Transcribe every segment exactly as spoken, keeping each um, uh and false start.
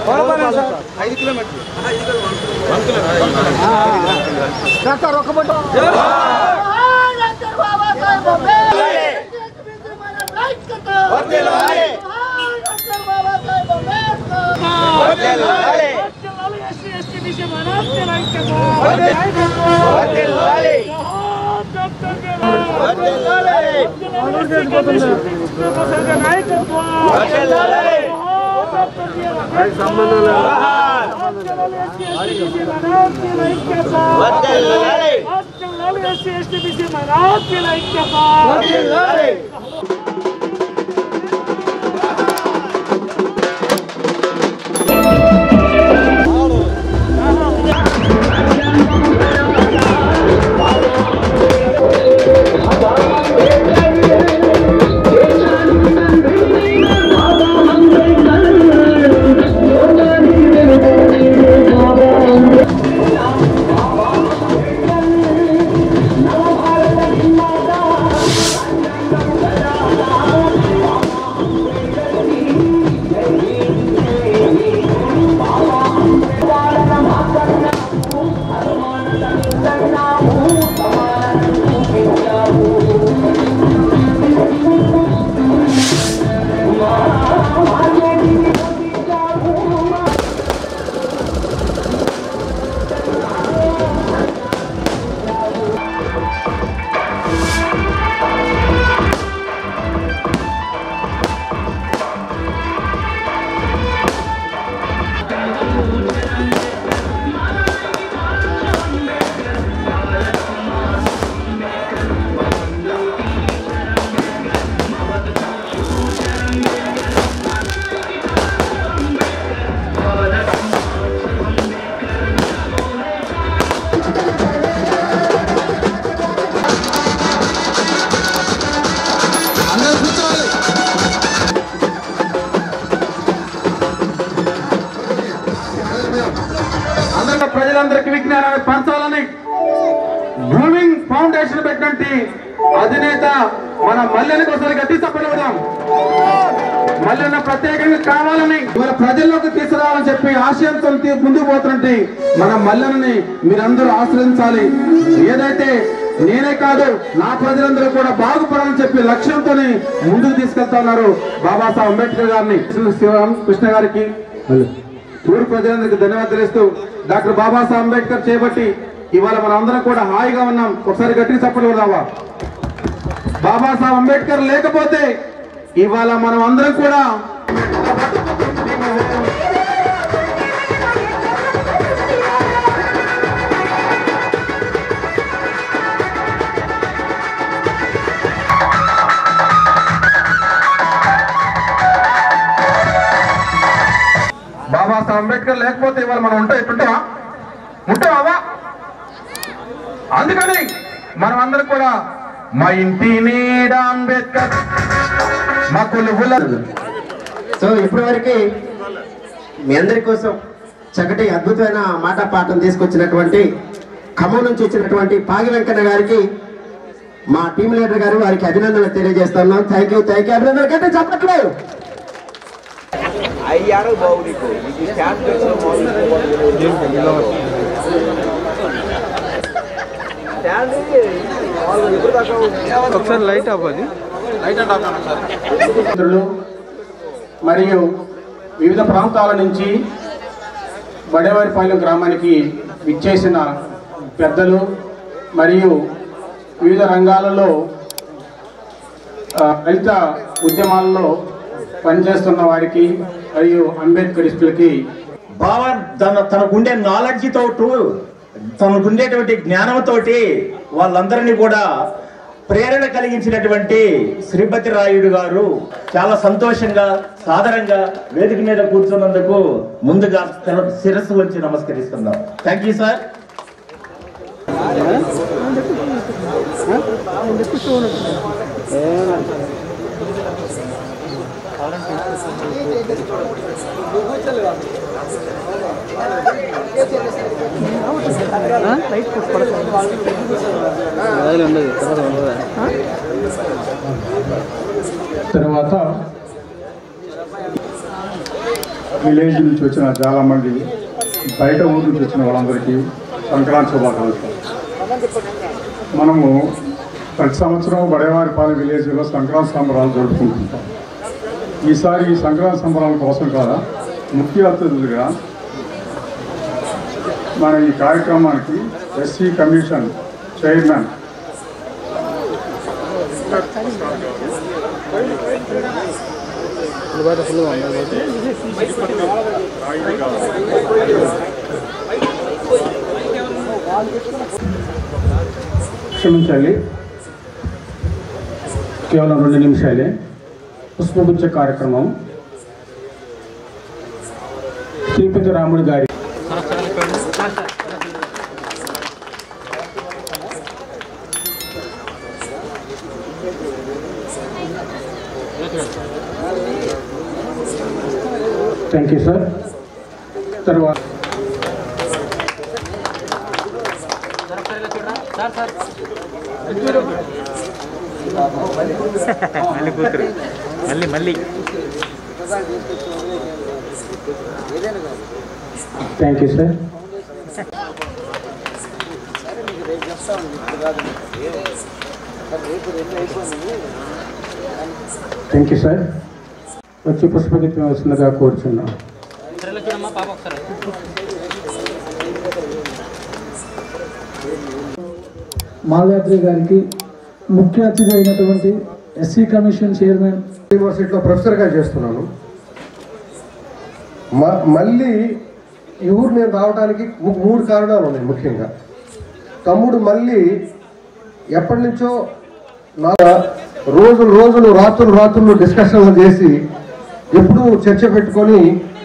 ఐదు కిలోమీటర్లు ప్రజలందరికీ విజ్ఞానాన్ని పంచాలని బ్లూమింగ్ ఫౌండేషన్ పెట్టినట్టు అధినేత మన మల్లెని ఒకసారి గట్టి చప్పలేదాం. మల్లెన్న ప్రత్యేకంగా కావాలని ఇవాళ ప్రజల్లోకి తీసుకురావాలని చెప్పి ఆశయంతో ముందుకు పోతున్నట్టు మన మల్లెని మీరందరూ ఆశ్రయించాలి. ఏదైతే నేనే కాదు నా ప్రజలందరూ కూడా బాగుపడాలని చెప్పి లక్ష్యంతోనే ముందుకు తీసుకెళ్తా ఉన్నారు బాబాసాహెబ్ అంబేద్కర్ గారిని. కృష్ణ గారికి ఊరు ప్రజలందరికీ ధన్యవాదాలు ఇస్తూ డాక్టర్ బాబాసాహెబ్ అంబేద్కర్ చేపట్టి ఇవాళ మనం అందరం కూడా హాయిగా ఉన్నాం. ఒకసారి గట్టిగా చప్పట్లు కొడదామా. బాబాసాహెబ్ అంబేద్కర్ లేకపోతే ఇవాళ మనం అందరం కూడా బాబాసాహెబ్ అంబేద్కర్ లేకపోతే ఇవాళ మనం ఉంటా ఎట్టుంటావా ఉంటావా. అందుకని మనం అందరం కూడా మా ఇంటి నీడ అంబేద్కర్ మా కొలువుల. సో ఇప్పటి వరకు మీ అందరి కోసం చక్కటి అద్భుతమైన మాట పాఠం తీసుకొచ్చినటువంటి ఖమ్మం నుంచి వచ్చినటువంటి పాగి వెంకన్న గారికి మా టీం లీడర్ గారు వారికి అభినందనలు తెలియజేస్తున్నాం. థ్యాంక్ యూ థ్యాంక్ యూ అభినందనలు కంటే చెప్పట్లేదు. ఒకసారి లైట్ అవ్వాలి. మరియు వివిధ ప్రాంతాల నుంచి బడేవారిపాలెం గ్రామానికి విచ్చేసిన పెద్దలు మరియు వివిధ రంగాలలో దళిత ఉద్యమాల్లో పనిచేస్తున్న వారికి మరియు అంబేద్కరిస్టులకి బాబా తన తనకుండే నాలెడ్జ్ తోటి తనకుండేటువంటి జ్ఞానంతోటి వాళ్ళందరినీ కూడా ప్రేరణ కలిగించినటువంటి శ్రీపతి రాయుడు గారు చాలా సంతోషంగా సాదరంగా వేదిక మీద కూర్చున్నందుకు ముందుగా శిరస్సు వచ్చి నమస్కరిస్తున్నాం. Thank you sir. తర్వాత విలేజ్ నుంచి వచ్చిన చాలామంది బయట ఊరు నుంచి వచ్చిన వాళ్ళందరికీ సంక్రాంతి శుభాకాంక్షలు. మనము ప్రతి సంవత్సరం బడేవారిపాలెం విలేజ్లో సంక్రాంతి సంబరాలు జరుపుకుంటుంటాం. ఈసారి ఈ సంక్రాంతి సంబరాల కోసం కాదా ముఖ్య అతిథులుగా మన ఈ కార్యక్రమానికి ఎస్సీ కమిషన్ చైర్మన్ క్షమించాలి, కేవలం రెండు నిమిషాలే. పుష్పగుచ్చ కార్యక్రమం తిరుపతి రాముడి గారి థ్యాంక్ యూ సార్. తర్వాత మళ్ళీ మళ్ళీ thank you sir. Thank you sir. వచ్చి పుష్పగీతం వస్తుందిగా కోరుచున్నాం. మాల్యాద్రి గారికి ముఖ్య అతిథి అయినటువంటి ఎస్సీ కమిషన్ చైర్మన్, యూనివర్సిటీలో ప్రొఫెసర్గా చేస్తున్నాను. మ- మళ్ళీ ఈ ఊరు నేను రావడానికి ము- మూడు కారణాలు ఉన్నాయి. ముఖ్యంగా తమ్ముడు మళ్ళీ ఎప్పటి నుంచో నా రోజులు రోజులు రాత్రులు రాత్రులు డిస్కషన్లు చేసి ఎప్పుడూ చర్చ పెట్టుకొని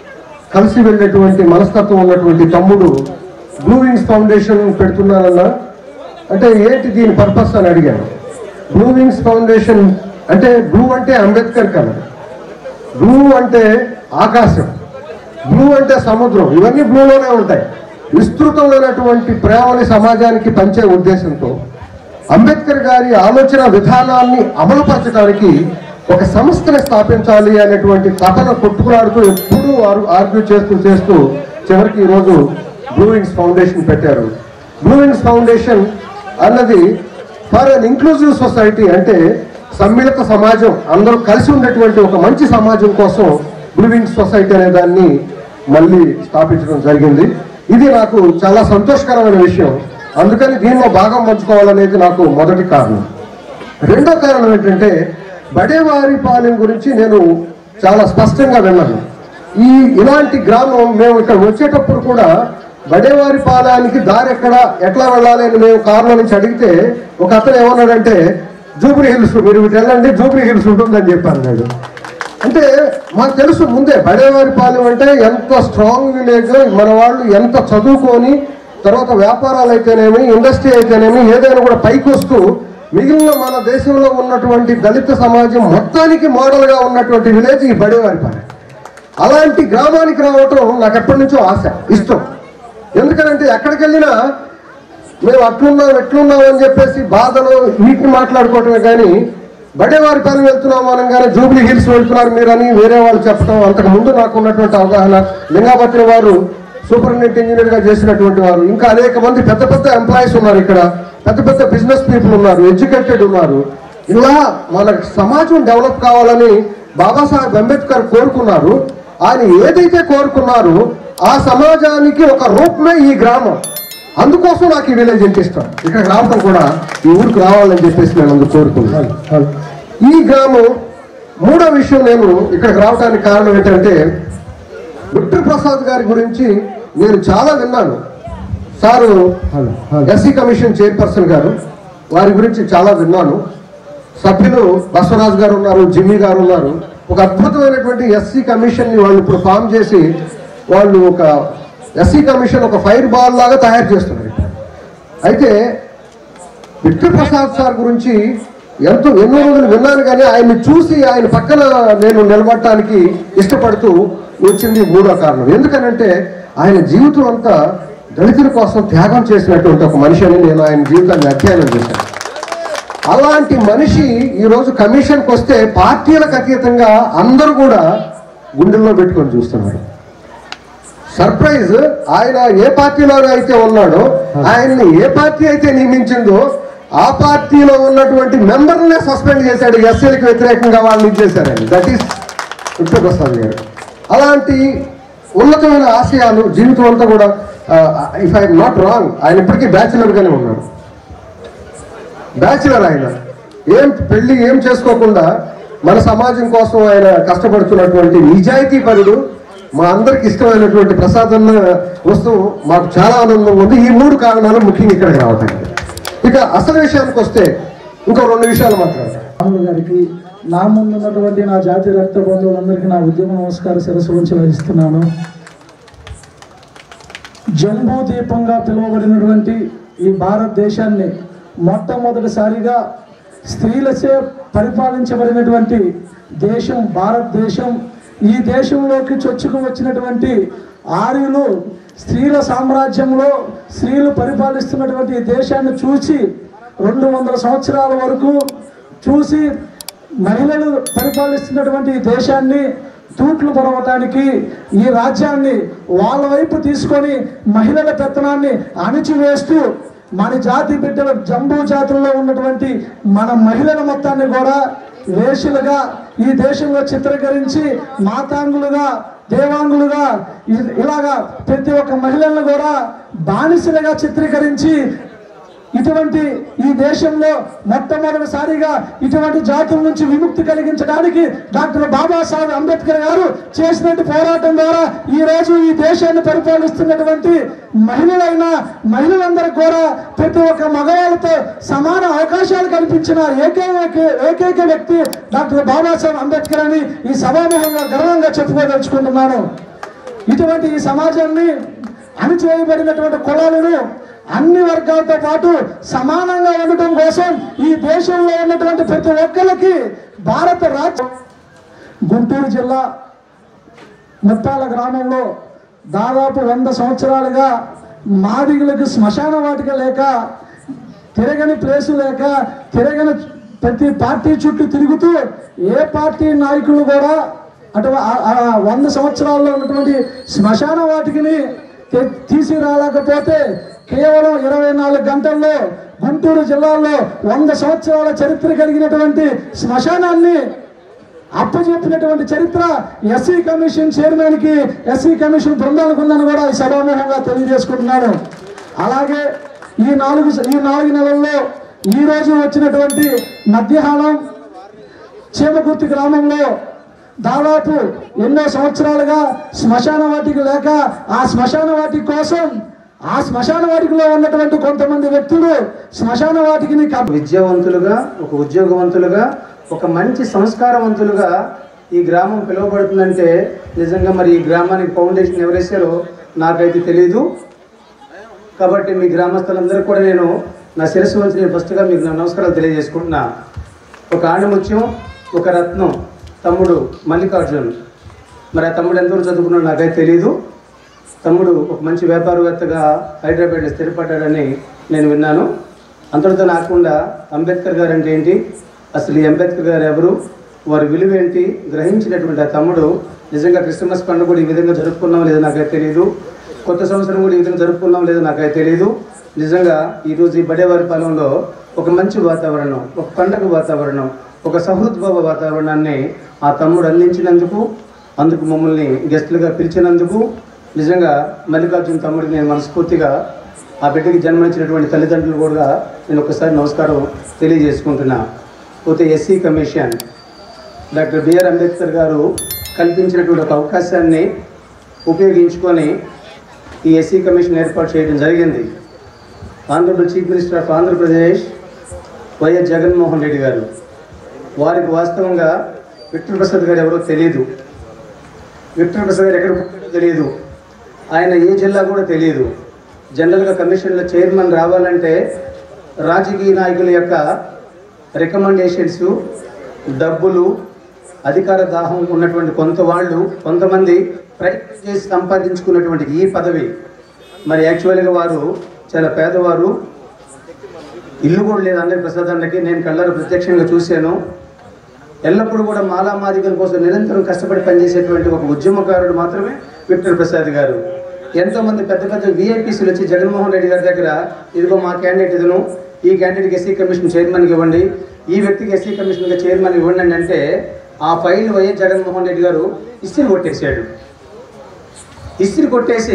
కలిసి వెళ్ళేటువంటి మనస్తత్వం ఉన్నటువంటి తమ్ముడు బ్లూ వింగ్స్ ఫౌండేషన్ పెడుతున్నానన్నా అంటే ఏంటి దీని పర్పస్ అని అడిగాను. బ్లూ వింగ్స్ ఫౌండేషన్ అంటే బ్లూ అంటే అంబేద్కర్ కలర్, బ్లూ అంటే ఆకాశం, బ్లూ అంటే సముద్రం, ఇవన్నీ బ్లూలోనే ఉంటాయి. విస్తృతమైనటువంటి ప్రేమని సమాజానికి పంచే ఉద్దేశంతో అంబేద్కర్ గారి ఆలోచన విధానాన్ని అమలుపరచడానికి ఒక సంస్థని స్థాపించాలి అనేటువంటి తపన కొట్టుకులాడుతూ ఎప్పుడూ ఆర్గ్యూ చేస్తూ చేస్తూ చివరికి ఈరోజు బ్లూ వింగ్స్ ఫౌండేషన్ పెట్టారు. బ్లూ వింగ్స్ ఫౌండేషన్ అన్నది ఫర్ అన్ ఇంక్లూజివ్ సొసైటీ, అంటే సమ్మిళిత సమాజం, అందరూ కలిసి ఉండేటువంటి ఒక మంచి సమాజం కోసం బ్లూ వింగ్స్ సొసైటీ అనే దాన్ని మళ్ళీ స్థాపించడం జరిగింది. ఇది నాకు చాలా సంతోషకరమైన విషయం. అందుకని దీనిలో భాగం పంచుకోవాలనేది నాకు మొదటి కారణం. రెండో కారణం ఏంటంటే బడేవారిపాలెం గురించి నేను చాలా స్పష్టంగా విన్నాను. ఈ ఇలాంటి గ్రామం మేము ఇక్కడ వచ్చేటప్పుడు కూడా బడేవారిపాలెంకి దారి ఎక్కడ ఎట్లా వెళ్ళాలి అని మేము కారులో నుంచి అడిగితే ఒక అతను ఏమన్నాడంటే జూబ్లీ హిల్స్, మీరు ఇటు వెళ్ళండి జూబ్లీ హిల్స్ ఉంటుందని చెప్పాను నేను. అంటే మాకు తెలుసు ముందే బడేవారిపాలెం అంటే ఎంత స్ట్రాంగ్ విలేజ్, మన వాళ్ళు ఎంత చదువుకొని తర్వాత వ్యాపారాలు అయితేనేమి ఇండస్ట్రీ అయితేనేమి ఏదైనా కూడా పైకి వస్తూ మిగిలిన మన దేశంలో ఉన్నటువంటి దళిత సమాజం మొత్తానికి మోడల్గా ఉన్నటువంటి విలేజ్ ఈ బడేవారిపాలెం. అలాంటి గ్రామానికి రావటం నాకు ఎప్పటి నుంచో ఆశ, ఇష్టం. ఎందుకనంటే ఎక్కడికి వెళ్ళినా మేము అట్లున్నాం ఎట్లున్నాం అని చెప్పేసి బాధలు వీటిని మాట్లాడుకోవటమే కానీ బడేవారిపాలెం వెళ్తున్నాం అనగానే జూబ్లీ హిల్స్ వెళ్తున్నారు మీరని వేరే వాళ్ళు చెప్పడం, అంతకు ముందు నాకు ఉన్నటువంటి అవగాహన, లింగాపత్రి వారు సూపరింటెండెంట్ ఇంజనీర్ గా చేసినటువంటి వారు, ఇంకా అనేక మంది పెద్ద పెద్ద ఎంప్లాయీస్ ఉన్నారు ఇక్కడ, పెద్ద పెద్ద బిజినెస్ పీపుల్ ఉన్నారు, ఎడ్యుకేటెడ్ ఉన్నారు. ఇలా మన సమాజం డెవలప్ కావాలని బాబాసాహెబ్ అంబేద్కర్ కోరుకున్నారు. ఆయన ఏదైతే కోరుకున్నారో ఆ సమాజానికి ఒక రూపమే ఈ గ్రామం. అందుకోసం నాకు ఈ విలేజ్ అంటే ఇష్టం. ఇక్కడ రావడం కూడా ఈ ఊరికి రావాలని చెప్పేసి నేను అందుకు కోరుకున్నాను. ఈ గ్రామం మూడో విషయం, నేను ఇక్కడికి రావడానికి కారణం ఏంటంటే విక్టర్ ప్రసాద్ గారి గురించి నేను చాలా విన్నాను. సారు ఎస్సీ కమిషన్ చైర్పర్సన్ గారు, వారి గురించి చాలా విన్నాను. సభ్యులు బసవరాజు గారు ఉన్నారు, జిమ్మి గారు ఉన్నారు. ఒక అద్భుతమైనటువంటి ఎస్సీ కమిషన్ ని వాళ్ళు ఇప్పుడు ఫామ్ చేసి వాళ్ళు ఒక ఎస్సీ కమిషన్ ఒక ఫైర్ బాల్ లాగా తయారు చేస్తున్నారు. అయితే విక్టర్ ప్రసాద్ సార్ గురించి ఎంతో ఎన్నో రోజులు విన్నాను కానీ ఆయన్ని చూసి ఆయన పక్కన నేను నిలబడటానికి ఇష్టపడుతూ వచ్చింది మూడో కారణం. ఎందుకనంటే ఆయన జీవితం అంతా దళితుల కోసం త్యాగం చేసినటువంటి ఒక మనిషి అని నేను ఆయన జీవితాన్ని అధ్యయనం చేశాను. అలాంటి మనిషి ఈరోజు కమిషన్కి వస్తే పార్టీలకు అతీతంగా అందరూ కూడా గుండెల్లో పెట్టుకొని చూస్తున్నారు. సర్ప్రైజ్, ఆయన ఏ పార్టీలో అయితే ఉన్నాడో ఆయన్ని ఏ పార్టీ అయితే నియమించిందో ఆ పార్టీలో ఉన్నటువంటి మెంబర్నే సస్పెండ్ చేశాడు. ఎస్సీలకు వ్యతిరేకంగా వాళ్ళని ఇచ్చేశారండి. దట్ ఈస్ విష్ణుప్రసాద్ గారు. అలాంటి ఉన్నతమైన ఆశయాలు జీవితం అంతా కూడా, ఇఫ్ ఐఎమ్ నాట్ రాంగ్, ఆయన ఇప్పటికీ బ్యాచిలర్ గానే ఉన్నాడు. బ్యాచిలర్ ఆయన ఏం పెళ్లి ఏం చేసుకోకుండా మన సమాజం కోసం ఆయన కష్టపడుతున్నటువంటి నిజాయితీ పరుడు. మా అందరికి ఇష్టమైనటువంటి ప్రసాదన్న వస్తువు మాకు చాలా ఆనందంగా ఉంది. ఈ మూడు కారణాలు ముఖ్యంగా ఇక్కడికి రావటానికి. ఇక అసలు విషయానికి వస్తే ఇంకో రెండు విషయాలు మాట్లాడతాను. రాములు గారికి, నా ముందున్నటువంటి నా జాతి రక్త బంధువులందరికీ నా ఉద్యమ నమస్కార శిరస్సు ఉంచి వహిస్తున్నాను. జంబూ దీపంగా పిలువబడినటువంటి ఈ భారతదేశాన్ని మొట్టమొదటిసారిగా స్త్రీలచే పరిపాలించబడినటువంటి దేశం భారతదేశం. ఈ దేశంలోకి చొచ్చుకు వచ్చినటువంటి ఆర్యులు స్త్రీల సామ్రాజ్యంలో స్త్రీలు పరిపాలిస్తున్నటువంటి ఈ దేశాన్ని చూసి రెండు వందల సంవత్సరాల వరకు చూసి మహిళలు పరిపాలిస్తున్నటువంటి ఈ దేశాన్ని తూట్లు పొడవటానికి ఈ రాజ్యాన్ని వాళ్ళ వైపు తీసుకొని మహిళల పెత్తనాన్ని అణిచివేస్తూ మన జాతి బిడ్డల జంబూ జాతుల్లో ఉన్నటువంటి మన మహిళల మొత్తాన్ని కూడా వేషలుగా ఈ దేశంలో చిత్రీకరించి మాతాంగులుగా దేవాంగులుగా ఇలాగా ప్రతి ఒక్క మహిళలను కూడా బానిసలుగా చిత్రీకరించి ఇటువంటి ఈ దేశంలో మొట్టమొదటిసారిగా ఇటువంటి జాతుల నుంచి విముక్తి కలిగించడానికి డాక్టర్ బాబాసాహెబ్ అంబేద్కర్ గారు చేసినటువంటి పోరాటం ద్వారా ఈ రోజు ఈ దేశాన్ని పరిపాలిస్తున్నటువంటి మహిళలైన మహిళలందరూ కూడా ప్రతి ఒక్క మగవాళ్ళతో సమాన అవకాశాలు కల్పించిన ఏకైక ఏకైక వ్యక్తి డాక్టర్ బాబాసాహెబ్ అంబేద్కర్ అని ఈ సభాముఖంగా గర్వంగా చెప్పుకోదలుచుకుంటున్నాను. ఇటువంటి ఈ సమాజాన్ని అణిచివేయబడినటువంటి కులాలను అన్ని వర్గాలతో పాటు సమానంగా ఉండటం కోసం ఈ దేశంలో ఉన్నటువంటి ప్రతి ఒక్కరికి భారత రాజ్యం గుంటూరు జిల్లా ముత్తాల గ్రామంలో దాదాపు వంద సంవత్సరాలుగా మాదిగులకు శ్మశాన వాటిక లేక తిరగని ప్లేసు లేక తిరగని ప్రతి పార్టీ చుట్టూ తిరుగుతూ ఏ పార్టీ నాయకులు కూడా అటు వంద సంవత్సరాల్లో ఉన్నటువంటి శ్మశాన వాటికని తీసి రాలేకపోతే కేవలం ఇరవై నాలుగు గంటల్లో గుంటూరు జిల్లాలో వంద సంవత్సరాల చరిత్ర కలిగినటువంటి శ్మశానాన్ని అప్పచెప్పినటువంటి చరిత్ర ఎస్సీ కమిషన్ చైర్మన్ కి ఎస్సీ కమిషన్ బృందానికి ఉందని కూడా ఈ సభాముఖంగా తెలియజేసుకుంటున్నాను. అలాగే ఈ నాలుగు ఈ నాలుగు నెలల్లో ఈ రోజు వచ్చినటువంటి మధ్యాహ్నం చీమకుర్తి గ్రామంలో దాదాపు ఎన్నో సంవత్సరాలుగా శ్మశాన వాటిక లేక ఆ శ్మశాన వాటిక కోసం ఆ శ్మశాన వాటికలో ఉన్నటువంటి కొంతమంది వ్యక్తులు శ్మశాన వాటికిని విద్యావంతులుగా, ఒక ఉద్యోగవంతులుగా, ఒక మంచి సంస్కారవంతులుగా ఈ గ్రామం పిలువబడుతుందంటే నిజంగా మరి ఈ గ్రామానికి ఫౌండేషన్ ఎవరేసారో నాకైతే తెలీదు. కాబట్టి మీ గ్రామస్తులందరికీ కూడా నేను నా శిరస్సు వంచి నేను ఫస్ట్గా మీకు నా నమస్కారాలు తెలియజేసుకుంటున్నా. ఒక ఆణిముత్యం, ఒక రత్నం తమ్ముడు మల్లికార్జున్. మరి ఆ తమ్ముడు ఎంతవరకు చదువుకున్నాడు నాకైతే తెలీదు. తమ్ముడు ఒక మంచి వ్యాపారవేత్తగా హైదరాబాద్లో స్థిరపడ్డాడని నేను విన్నాను. అంతటితో నాకుండా అంబేద్కర్ గారు అంటే ఏంటి, అసలు ఈ అంబేద్కర్ గారు ఎవరు, వారి విలువ ఏంటి గ్రహించినటువంటి ఆ తమ్ముడు నిజంగా క్రిస్మస్ పండుగ కూడా ఈ విధంగా జరుపుకున్నాం లేదో నాకైతే తెలియదు. కొత్త సంవత్సరం కూడా ఈ విధంగా జరుపుకున్నాం లేదో నాకైతే తెలియదు. నిజంగా ఈరోజు ఈ బడేవారి పాలెంలో ఒక మంచి వాతావరణం, ఒక పండగ వాతావరణం, ఒక సహృద్భావ వాతావరణాన్ని ఆ తమ్ముడు అందించినందుకు, అందుకు మమ్మల్ని గెస్టులుగా పిలిచినందుకు నిజంగా మల్లికార్జున తమ్ముడికి నేను మనస్ఫూర్తిగా ఆ బిడ్డకి జన్మనిచ్చినటువంటి తల్లిదండ్రులు కూడా నేను ఒకసారి నమస్కారం తెలియజేసుకుంటున్నా. పోతే SC commission doctor BR Ambedkar గారు కల్పించినటువంటి ఒక అవకాశాన్ని ఉపయోగించుకొని ఈ ఎస్సీ కమిషన్ ఏర్పాటు చేయడం జరిగింది. Andhra Pradesh chief minister of Andhra Pradesh YS Jaganmohan Reddy గారు, వారికి వాస్తవంగా విఠల్ ప్రసాద్ గారు ఎవరో తెలియదు. విఠల్ ప్రసాద్ గారు ఎక్కడ పుట్టాడో తెలియదు. ఆయన ఏ జిల్లా కూడా తెలియదు. జనరల్గా కమిషన్లో చైర్మన్ రావాలంటే రాజకీయ నాయకుల యొక్క రికమెండేషన్స్, డబ్బులు, అధికార దాహం ఉన్నటువంటి కొంత వాళ్ళు కొంతమంది ప్రయత్నం చేసి సంపాదించుకున్నటువంటి ఈ పదవి మరి యాక్చువల్గా వారు చాలా పేదవారు, ఇల్లు కూడా లేదు అందరి ప్రసాద్ అన్నకి. నేను కళ్ళారు ప్రత్యక్షంగా చూశాను. ఎల్లప్పుడూ కూడా మాలామాదిగల కోసం నిరంతరం కష్టపడి పనిచేసేటువంటి ఒక ఉద్యమకారుడు మాత్రమే విఠల్ ప్రసాద్ గారు. ఎంతోమంది పెద్ద పెద్ద విఐపీసీలు వచ్చి జగన్మోహన్ రెడ్డి గారి దగ్గర ఇదిగో మా క్యాండిడేట్ ఇదను, ఈ క్యాండిడేట్కి ఎస్సీ కమిషన్ చైర్మన్కి ఇవ్వండి, ఈ వ్యక్తికి ఎస్సీ కమిషన్గా చైర్మన్ ఇవ్వండి అంటే ఆ ఫైల్ వైఎస్ జగన్మోహన్ రెడ్డి గారు ఇస్త్రీ కొట్టేశాడు. ఇస్త్రీ కొట్టేసి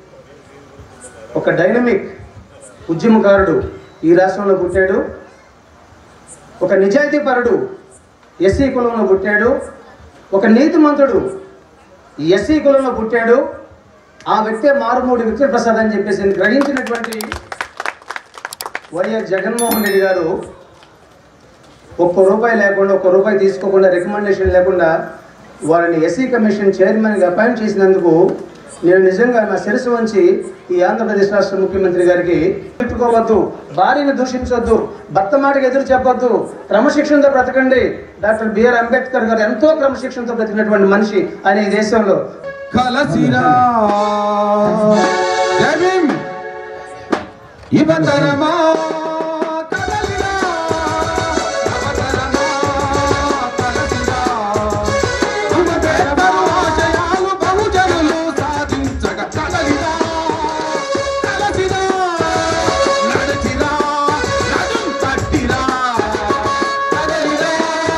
ఒక డైనమిక్ ఉద్యమకారుడు ఈ రాష్ట్రంలో పుట్టాడు, ఒక నిజాయితీపరుడు ఎస్సీ కులంలో పుట్టాడు, ఒక నీతిమంతుడు ఎస్సీ కులంలో పుట్టాడు. ఆ వ్యక్తే మారుమూడి విక్రమప్రసాద్ అని చెప్పేసి గ్రహించినటువంటి వైఎస్ జగన్మోహన్ రెడ్డి గారు ఒక్క రూపాయి లేకుండా ఒక్క రూపాయి తీసుకోకుండా రికమెండేషన్ లేకుండా వారిని ఎస్సీ కమిషన్ చైర్మన్గా అపాయింట్ చేసినందుకు నేను నిజంగా నా శిరస్సు వంచి ఈ ఆంధ్రప్రదేశ్ రాష్ట్ర ముఖ్యమంత్రి గారికి పెట్టుకోవద్దు, భార్యను దూషించవద్దు, భర్త మాటకు ఎదురు చెప్పొద్దు, క్రమశిక్షణతో బ్రతకండి. డాక్టర్ బిఆర్ అంబేద్కర్ గారు ఎంతో క్రమశిక్షణతో బ్రతికినటువంటి మనిషి ఆయన ఈ దేశంలో. కలసిరా ఇవతరమా కదలిరా అవతరమా కలసిరా ఇవతరమా ఆశయాలు బహుజనులు సాధించగ కదలిరా కలసిరా నడచిరా నడుం తట్టిరా కదలిరా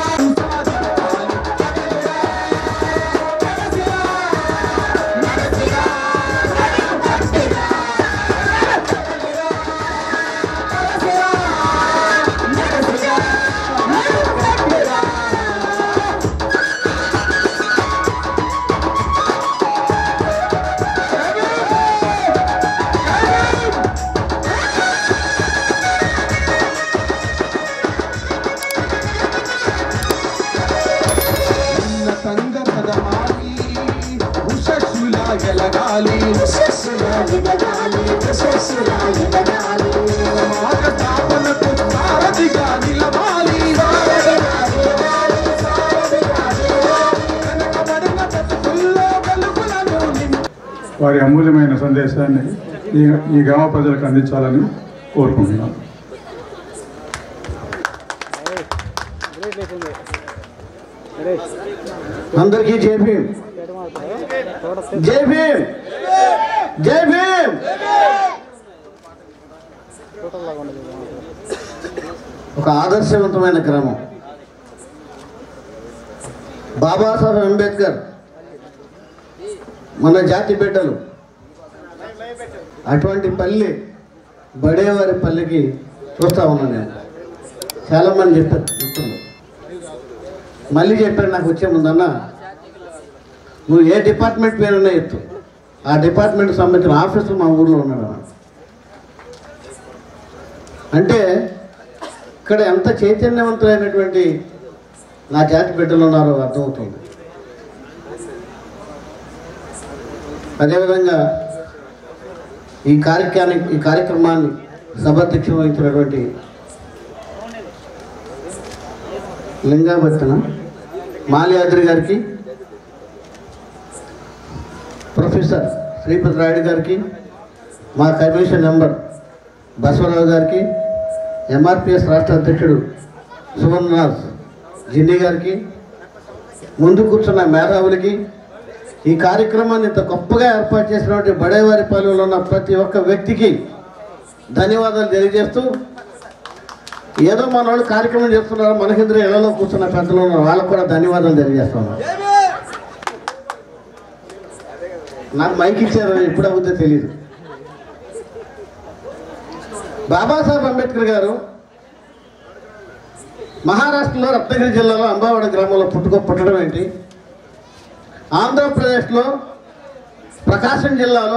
వారి అమూల్యమైన సందేశాన్ని ఈ ఈ గ్రామ ప్రజలకు అందించాలని కోరుకుంటున్నాను. అందరికీ జై భీమ్, జై భీమ్, జై భీమ్. ఒక ఆదర్శవంతమైన గ్రామం. బాబాసాహెబ్ అంబేద్కర్ మన జాతి బిడ్డలు. అటువంటి పల్లె బడేవారి పల్లెకి చూస్తా ఉన్నాను నేను. చాలామంది చెప్పారు మిత్రులు, మళ్ళీ చెప్పారు నాకు వచ్చే ముందన్న, నువ్వు ఏ డిపార్ట్మెంట్ పేరున్నా ఎత్తు, ఆ డిపార్ట్మెంట్ సంబంధించిన ఆఫీసర్ మా ఊర్లో ఉన్నాడు అంటే ఇక్కడ ఎంత చైతన్యవంతులైనటువంటి నా జాతి బిడ్డలు ఉన్నారో అర్థమవుతుంది. అదేవిధంగా ఈ కార్యక్రమాన్ని ఈ కార్యక్రమాన్ని సభాధ్యక్షం వహించినటువంటి లింగాభర్తన మాల్యాద్రి గారికి, ప్రొఫెసర్ శ్రీపతి రాయుడు గారికి, మా కమిషన్ మెంబర్ బసవరావు గారికి, ఎంఆర్పిఎస్ రాష్ట్ర అధ్యక్షుడు సువర్ణరాజ్ జిండి గారికి, ముందు కూర్చున్న మేధావులకి, ఈ కార్యక్రమాన్ని ఇంత గొప్పగా ఏర్పాటు చేసినటువంటి బడేవారి పాలెంలో ఉన్న ప్రతి ఒక్క వ్యక్తికి ధన్యవాదాలు తెలియజేస్తూ, ఏదో మన వాళ్ళు కార్యక్రమం చేస్తున్నారు, మనకిద్దరు ఇళ్లలో కూర్చున్న పెద్దలు ఉన్నారు, వాళ్ళకు కూడా ధన్యవాదాలు తెలియజేస్తున్నాం. నాకు మైక్ ఇచ్చారు, ఎప్పుడు అవుతుందో తెలియదు. బాబాసాహెబ్ అంబేద్కర్ గారు మహారాష్ట్రలో రత్నగిరి జిల్లాలో అంబావాడ గ్రామంలో పుట్టుకో పుట్టడం ఏంటి, ఆంధ్రప్రదేశ్లో ప్రకాశం జిల్లాలో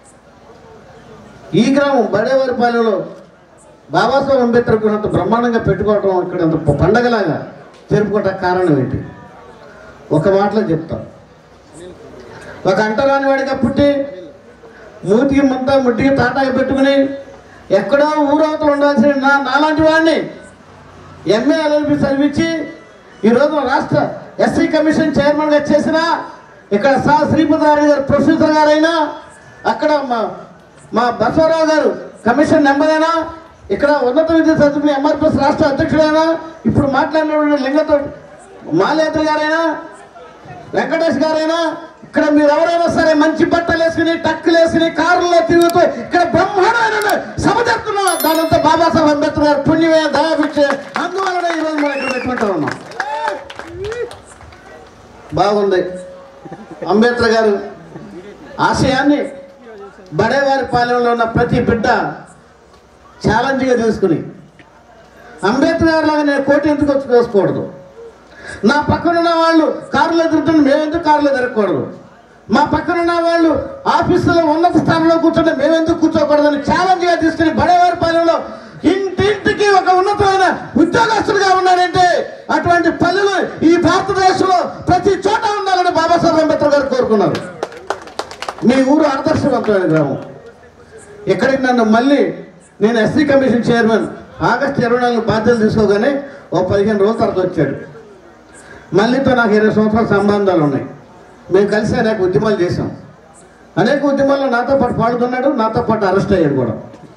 ఈ గ్రామం బడేవారిపాలెంలో బాబాసాహెబ్ అంబేద్కర్ గురించి బ్రహ్మాండంగా పెట్టుకోవటం, ఇక్కడ అంత పండగలాగా జరుపుకోవటానికి కారణం ఏంటి? ఒక మాటలో చెప్తాం. ఒక అంటరాని వాడిగా పుట్టి మూతికి ముంత ముట్టికి తాటాకి పెట్టుకుని ఎక్కడో ఊరవతలు ఉండాల్సిన నా నాలాంటి వాడిని ఎంఏ ఎల్ఎల్బి చదివించి ఈరోజు రాష్ట్ర ఎస్సీ కమిషన్ చైర్మన్గా చేసిన ఇక్కడ సా శ్రీపతి రాయుడు గారు ప్రొఫెసర్ గారైనా, అక్కడ మా మా బసవరావు గారు కమిషన్ మెంబర్ అయినా, ఇక్కడ ఉన్నత విద్య చదువుకునే ఎంఆర్పిఎస్ రాష్ట్ర అధ్యక్షుడైనా, ఇప్పుడు మాట్లాడిన లింగతో మాల్యాద్రి గారైనా, వెంకటేష్ గారైనా, ఇక్కడ మీరు ఎవరైనా సరే మంచి బట్టలు వేసుకుని టక్కులు వేసుకుని కారులో తిరుగుతూ ఇక్కడ బ్రహ్మాండమైన సభ జరుగుతున్నాం. దానంతా బాబాసాహెబ్ అంబేద్కర్ గారు పుణ్యమే దయాభిక్షే. అందువలన ఈరోజు మనం ఇక్కడ పెట్టుకుంటూ ఉన్నాం. బాగుంది. అంబేద్కర్ గారు ఆశయాన్ని బడేవారి పాలెంలో ఉన్న ప్రతి బిడ్డ ఛాలెంజ్గా తీసుకుని అంబేద్కర్ గారు లాగా నేను కోటి ఎందుకు వచ్చి వేసుకోకూడదు, నా పక్కనున్న వాళ్ళు కారులో తిరుగుతుంటే మేమెందుకు కారులో తిరగకూడదు, మా పక్కనున్న వాళ్ళు ఆఫీసులో ఉన్నత స్థానంలో కూర్చుంటే మేమెందుకు కూర్చోకూడదని ఛాలెంజ్గా తీసుకుని బడేవారి పాలెంలో ఇంటింటికి ఒక ఉన్నతమైన ఉద్యోగస్తులుగా ఉన్నాడంటే అటువంటి పల్లెలు ఈ భారతదేశంలో ప్రతి చోట ఉండాలని బాబాసాహెబ్ అంబేద్కర్ గారు కోరుకున్నారు. మీ ఊరు ఆదర్శవంతమైన గ్రామం. ఎక్కడికి నన్ను మళ్ళీ నేను ఎస్సీ కమిషన్ చైర్మన్ ఆగస్టు ఇరవై నాలుగు బాధ్యతలు తీసుకోగానే ఓ పదిహేను రోజుల తర్వాత వచ్చాడు. మళ్ళీతో నాకు ఇరవై సంవత్సరాల సంబంధాలు ఉన్నాయి. మేము కలిసి అనేక ఉద్యమాలు చేసాం. అనేక ఉద్యమాల్లో నాతో పాటు పాల్గొన్నాడు, నాతో పాటు అరెస్ట్ అయ్యాడు కూడా.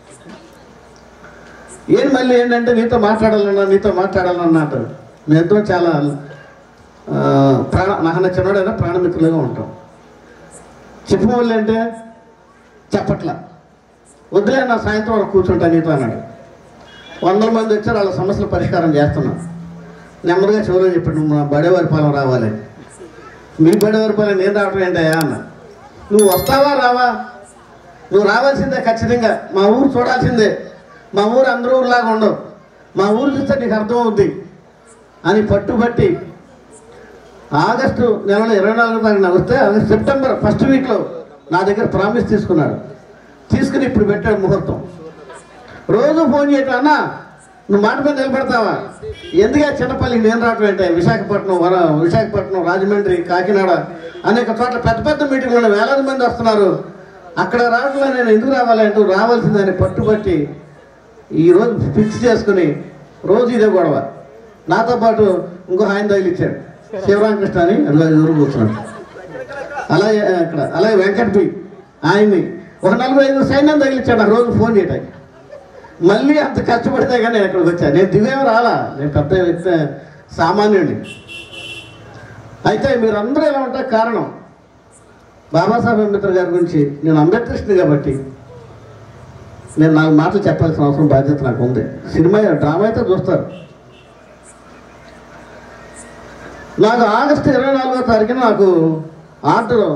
ఏం మళ్ళీ ఏంటంటే నీతో మాట్లాడాలన్నా నీతో మాట్లాడాలన్నా అంటారు. మేమిద్దరం చాలా ప్రాణ నాకు చిన్నడైనా ప్రాణమిత్రులుగా ఉంటాం. చెప్పమల్లి అంటే చెప్పట్లా, వద్దులే నా సాయంత్రం వరకు కూర్చుంటా నీతో అన్నాడు. వందల మంది వచ్చారు, వాళ్ళ సమస్యల పరిష్కారం చేస్తున్నాం. నెమ్మదిగా చివరిలో చెప్పాడు, నువ్వు మా బడేవారి పాలెం రావాలి. మీ బడేవారి పాలెం నేను రావటం ఏంటయ్యా అన్న. నువ్వు వస్తావా రావా? నువ్వు రావాల్సిందే ఖచ్చితంగా. మా ఊరు చూడాల్సిందే. మా ఊరు అందరూ ఊరులాగా ఉండవు. మా ఊరు చూస్తే నీకు అర్థమవుద్ది అని పట్టుబట్టి ఆగస్టు నెలలో ఇరవై నాలుగు తారీఖున వస్తే ఆగస్టు సెప్టెంబర్ ఫస్ట్ వీక్లో నా దగ్గర ప్రామిస్ తీసుకున్నాడు. తీసుకుని ఇప్పుడు పెట్టాడు ముహూర్తం. రోజు ఫోన్ చేయటం, అన్నా నువ్వు మాట మీద నిలబడతావా? ఎందుకే చిన్నపల్లికి నేను రావటం ఏంటే? విశాఖపట్నం వర విశాఖపట్నం రాజమండ్రి కాకినాడ అనేక చోట్ల పెద్ద పెద్ద మీటింగ్లో వేలాది మంది వస్తున్నారు. అక్కడ రావడంలో నేను ఎందుకు రావాలి అంటూ రావాల్సిందని పట్టుబట్టి ఈరోజు ఫిక్స్ చేసుకుని రోజు ఇదే గొడవ. నాతో పాటు ఇంకో ఆయన తగిలిచ్చాడు, శివరామకృష్ణ అని, అది ఎదురు కూర్చున్నాడు. అలాగే అక్కడ అలాగే వెంకట్ బి ఆయన్ని ఒక నలభై ఐదు సైన్యం తగిలిచ్చాడు ఆ రోజు ఫోన్ చేయడానికి. మళ్ళీ అంత కష్టపడితే కానీ నేను ఇక్కడికి వచ్చాను. నేను దివేం రాలా, నేను పెద్ద వ్యక్తి సామాన్యుడిని. అయితే మీరందరూ ఎలా ఉంటే కారణం బాబాసాహెబ్ అంబేద్కర్ గారి గురించి నేను అంబేద్కరిస్ట్ని కాబట్టి నేను నాలుగు మాటలు చెప్పాల్సిన అవసరం బాధ్యత నాకు ఉంది. సినిమా డ్రామా అయితే చూస్తారు. నాకు ఆగస్టు ఇరవై నాలుగో తారీఖున నాకు ఆర్డర్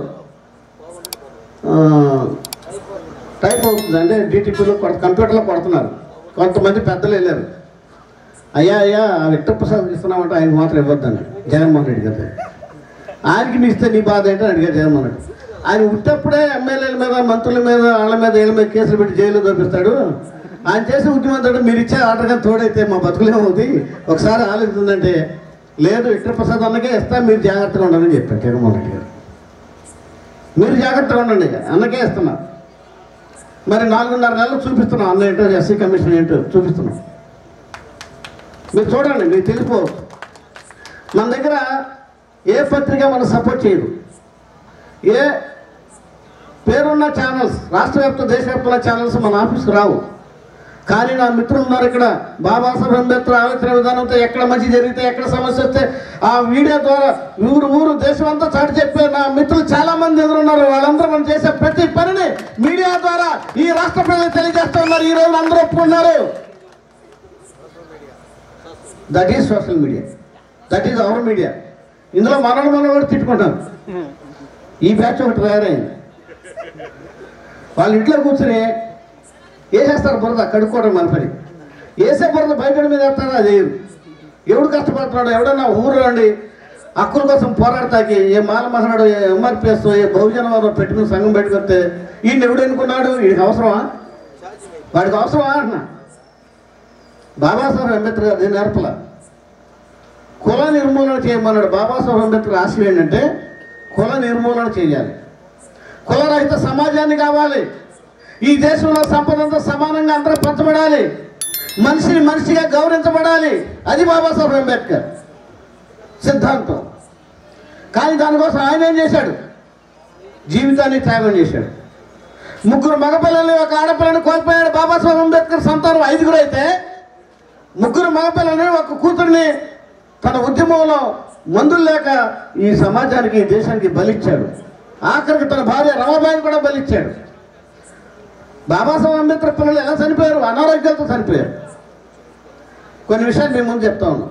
టైప్ అవుతుంది. అంటే డిటిపిలో కొడ కంప్యూటర్లో కొడుతున్నారు. కొంతమంది పెద్దలు వెళ్ళారు, అయ్యా అయ్యా విక్టర్ ప్రసాద్ ఇస్తున్నామంటే ఆయనకు మాత్రం ఇవ్వద్దని జగన్మోహన్ రెడ్డి గారు. ఆయనకి నీ ఇస్తే నీ బాధ ఏంటని అడిగారు జగన్మోహన్ రెడ్డి. ఆయన ఉట్టప్పుడే ఎమ్మెల్యేల మీద మంత్రుల మీద వాళ్ళ మీద వీళ్ళ మీద కేసులు పెట్టి జైల్లో దొరికిస్తాడు. ఆయన చేసే ఉద్యమంతో మీరు ఇచ్చే ఆర్డర్ కానీ తోడైతే మా బతుకులేమవుతుంది, ఒకసారి ఆలోచిందంటే లేదు విక్టర్ ప్రసాద్ అన్నకే ఇస్తా, మీరు జాగ్రత్తగా ఉండాలని చెప్పారు జగన్మోహన్ రెడ్డి గారు. మీరు జాగ్రత్తగా ఉండండి అన్నకే ఇస్తున్నారు. మరి నాలుగున్నర నెలలు చూపిస్తున్నాం అన్న ఏంటో, ఎస్సీ కమిషన్ ఏంటో చూపిస్తున్నాం. మీరు చూడండి, మీకు తెలిసిపోవచ్చు. మన దగ్గర ఏ పత్రిక మనం సపోర్ట్ చేయదు, ఏ పేరున్న ఛానల్స్ రాష్ట్ర వ్యాప్త దేశవ్యాప్తంగా ఛానల్స్ మన ఆఫీస్కి రావు. కానీ నా మిత్రులు ఉన్నారు ఇక్కడ, బాబాసాహెబ్ అంబేద్కర్ ఆలోచన విధానంతో ఎక్కడ మంచి జరిగితే ఎక్కడ సమస్య వస్తే ఆ వీడియో ద్వారా ఊరు ఊరు దేశం అంతా చాటి చెప్పే నా మిత్రులు చాలా మంది ఎదురున్నారు. వాళ్ళందరూ మనం చేసే ప్రతి పనిని మీడియా ద్వారా ఈ రాష్ట్ర ప్రజలకు తెలియజేస్తూ ఉన్నారు. ఈ రోజు అందరూ ఒప్పుకున్నారు. That is social media, that is our media. ఇందులో మనల్ని మనం కూడా తిట్టుకుంటాం. ఈ బ్యాచ్ ఒకటి తయారైంది. వాళ్ళ ఇంట్లో కూర్చొని వేసేస్తారు బురద, కడుక్కోవడం మన పని. వేసే బురద బయట మీద వేస్తారో అది ఎవడు కష్టపడుతున్నాడు? ఎవడన్నా ఊరు అండి హక్కుల కోసం పోరాడతాకి ఏ మాల మహనాడు, ఏ ఎంఆర్పిఎస్, ఏ బహుజన వారు పెట్టుకుని సంఘం బయటకు వస్తే ఈయన ఎవడు ఎన్నుకున్నాడు? వీడికి అవసరమా? వాడికి అవసరమా అంటున్నా. బాబాసాహెబ్ అంబేద్కర్ గారు దీన్ని నేర్పల. కుల నిర్మూలన చేయమన్నాడు. బాబాసాహెబ్ అంబేద్కర్ ఆశయం ఏంటంటే కుల నిర్మూలన చేయాలి, కులరహిత సమాజాన్ని కావాలి, ఈ దేశంలో సంపదంతా సమానంగా అందరూ పంచబడాలి, మనిషిని మనిషిగా గౌరవించబడాలి. అది బాబాసాహెబ్ అంబేద్కర్ సిద్ధాంతం. కానీ దానికోసం ఆయన ఏం చేశాడు? జీవితాన్ని త్యాగం చేశాడు. ముగ్గురు మగపిల్లల్ని ఒక ఆడపిల్లని కోల్పోయాడు బాబాసాహెబ్ అంబేద్కర్. సంతానం ఐదుగురు అయితే ముగ్గురు మగపిల్లల్ని ఒక కూతుర్ని తన ఉద్యమంలో మందులు లేక ఈ సమాజానికి ఈ దేశానికి బలిచ్చాడు. ఆఖరికి తన భార్య రమాబాయిని కూడా బలిచ్చాడు. బాబాసాహెబ్ అంబేద్కర్ పిల్లలు ఎలా చనిపోయారు? అనారోగ్యాలతో చనిపోయారు. కొన్ని విషయాలు మేము ముందు చెప్తా ఉన్నాం.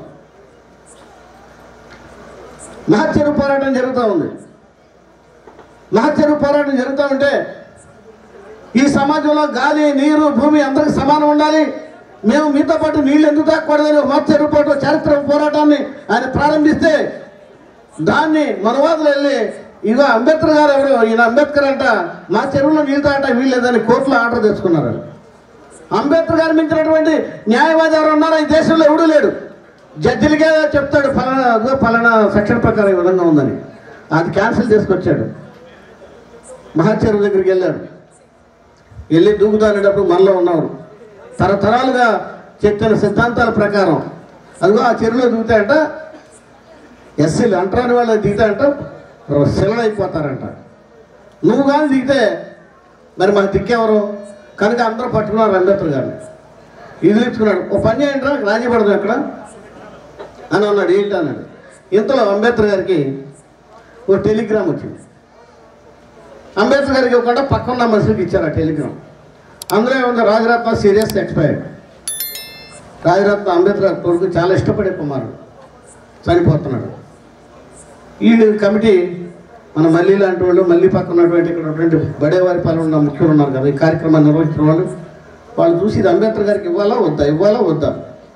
మహత్సరు పోరాటం జరుగుతూ ఉంది. మహత్సరు పోరాటం జరుగుతూ ఉంటే ఈ సమాజంలో గాలి, నీరు, భూమి అందరికి సమానం ఉండాలి, మేము మీతో పాటు నీళ్ళు ఎందుకు తాకూడదని మహత్సరు పోరాట చారిత్రక పోరాటాన్ని ఆయన ప్రారంభిస్తే దాన్ని మనవాదులు వెళ్ళి ఇగో అంబేద్కర్ గారు ఎవరు, ఈయన అంబేద్కర్ అంట, మా చెరువులో నీళ్ళు తాగట వీల్లేదని కోర్టులో ఆర్డర్ తెచ్చుకున్నారు. అంబేద్కర్ గారు మించినటువంటి న్యాయవాది ఎవరు ఉన్నారో ఈ దేశంలో ఎవడూ లేడు. జడ్జిలకే చెప్తాడు ఫలానా ఫలానా సెక్షన్ ప్రకారం ఈ విధంగా ఉందని. అది క్యాన్సిల్ చేసుకొచ్చాడు. మహాచెరువు దగ్గరికి వెళ్ళారు. వెళ్ళి దూకుతానేటప్పుడు మనలో ఉన్నారు. తరతరాలుగా చెప్పిన సిద్ధాంతాల ప్రకారం అదిగో ఆ చెరువులో దిగుతాయంట, ఎస్సీలు అంటరాని వాళ్ళు దిగుతాయంట, శిలలు అయిపోతారంట. నువ్వు కానీ దిగితే మరి మాకు దిక్కెవరు? కనుక అందరూ పట్టుకున్నారు అంబేద్కర్ గారిని. ఇదిలించుకున్నాడు. ఓ పని చేయండి, రాజీ పడదు అక్కడ అని అన్నాడు. ఏంటి అన్నాడు. ఇంతలో అంబేద్కర్ గారికి ఓ టెలిగ్రామ్ వచ్చింది. అంబేద్కర్ గారికి ఇవ్వకుండా పక్కన మనుషులకి ఇచ్చారు ఆ టెలిగ్రామ్. అందులో ఏముంది, రాజరత్న సీరియస్ ఎక్స్పైర్డ్. రాజరత్న అంబేద్కర్ కొడుకు చాలా ఇష్టపడే కుమారుడు చనిపోతున్నాడు. ఈ కమిటీ మన మళ్ళీ లాంటి వాళ్ళు, మళ్ళీ పక్కన ఉన్నటువంటి ఇక్కడ ఉన్నటువంటి బడేవారి పాలన ఉన్న ముఖ్యులు ఉన్నారు కదా, ఈ కార్యక్రమాన్ని నిర్వహించిన వాళ్ళు, వాళ్ళు చూసి ఇది అంబేద్కర్ గారికి ఇవ్వాలా వద్దా, ఇవ్వాలా వద్దా,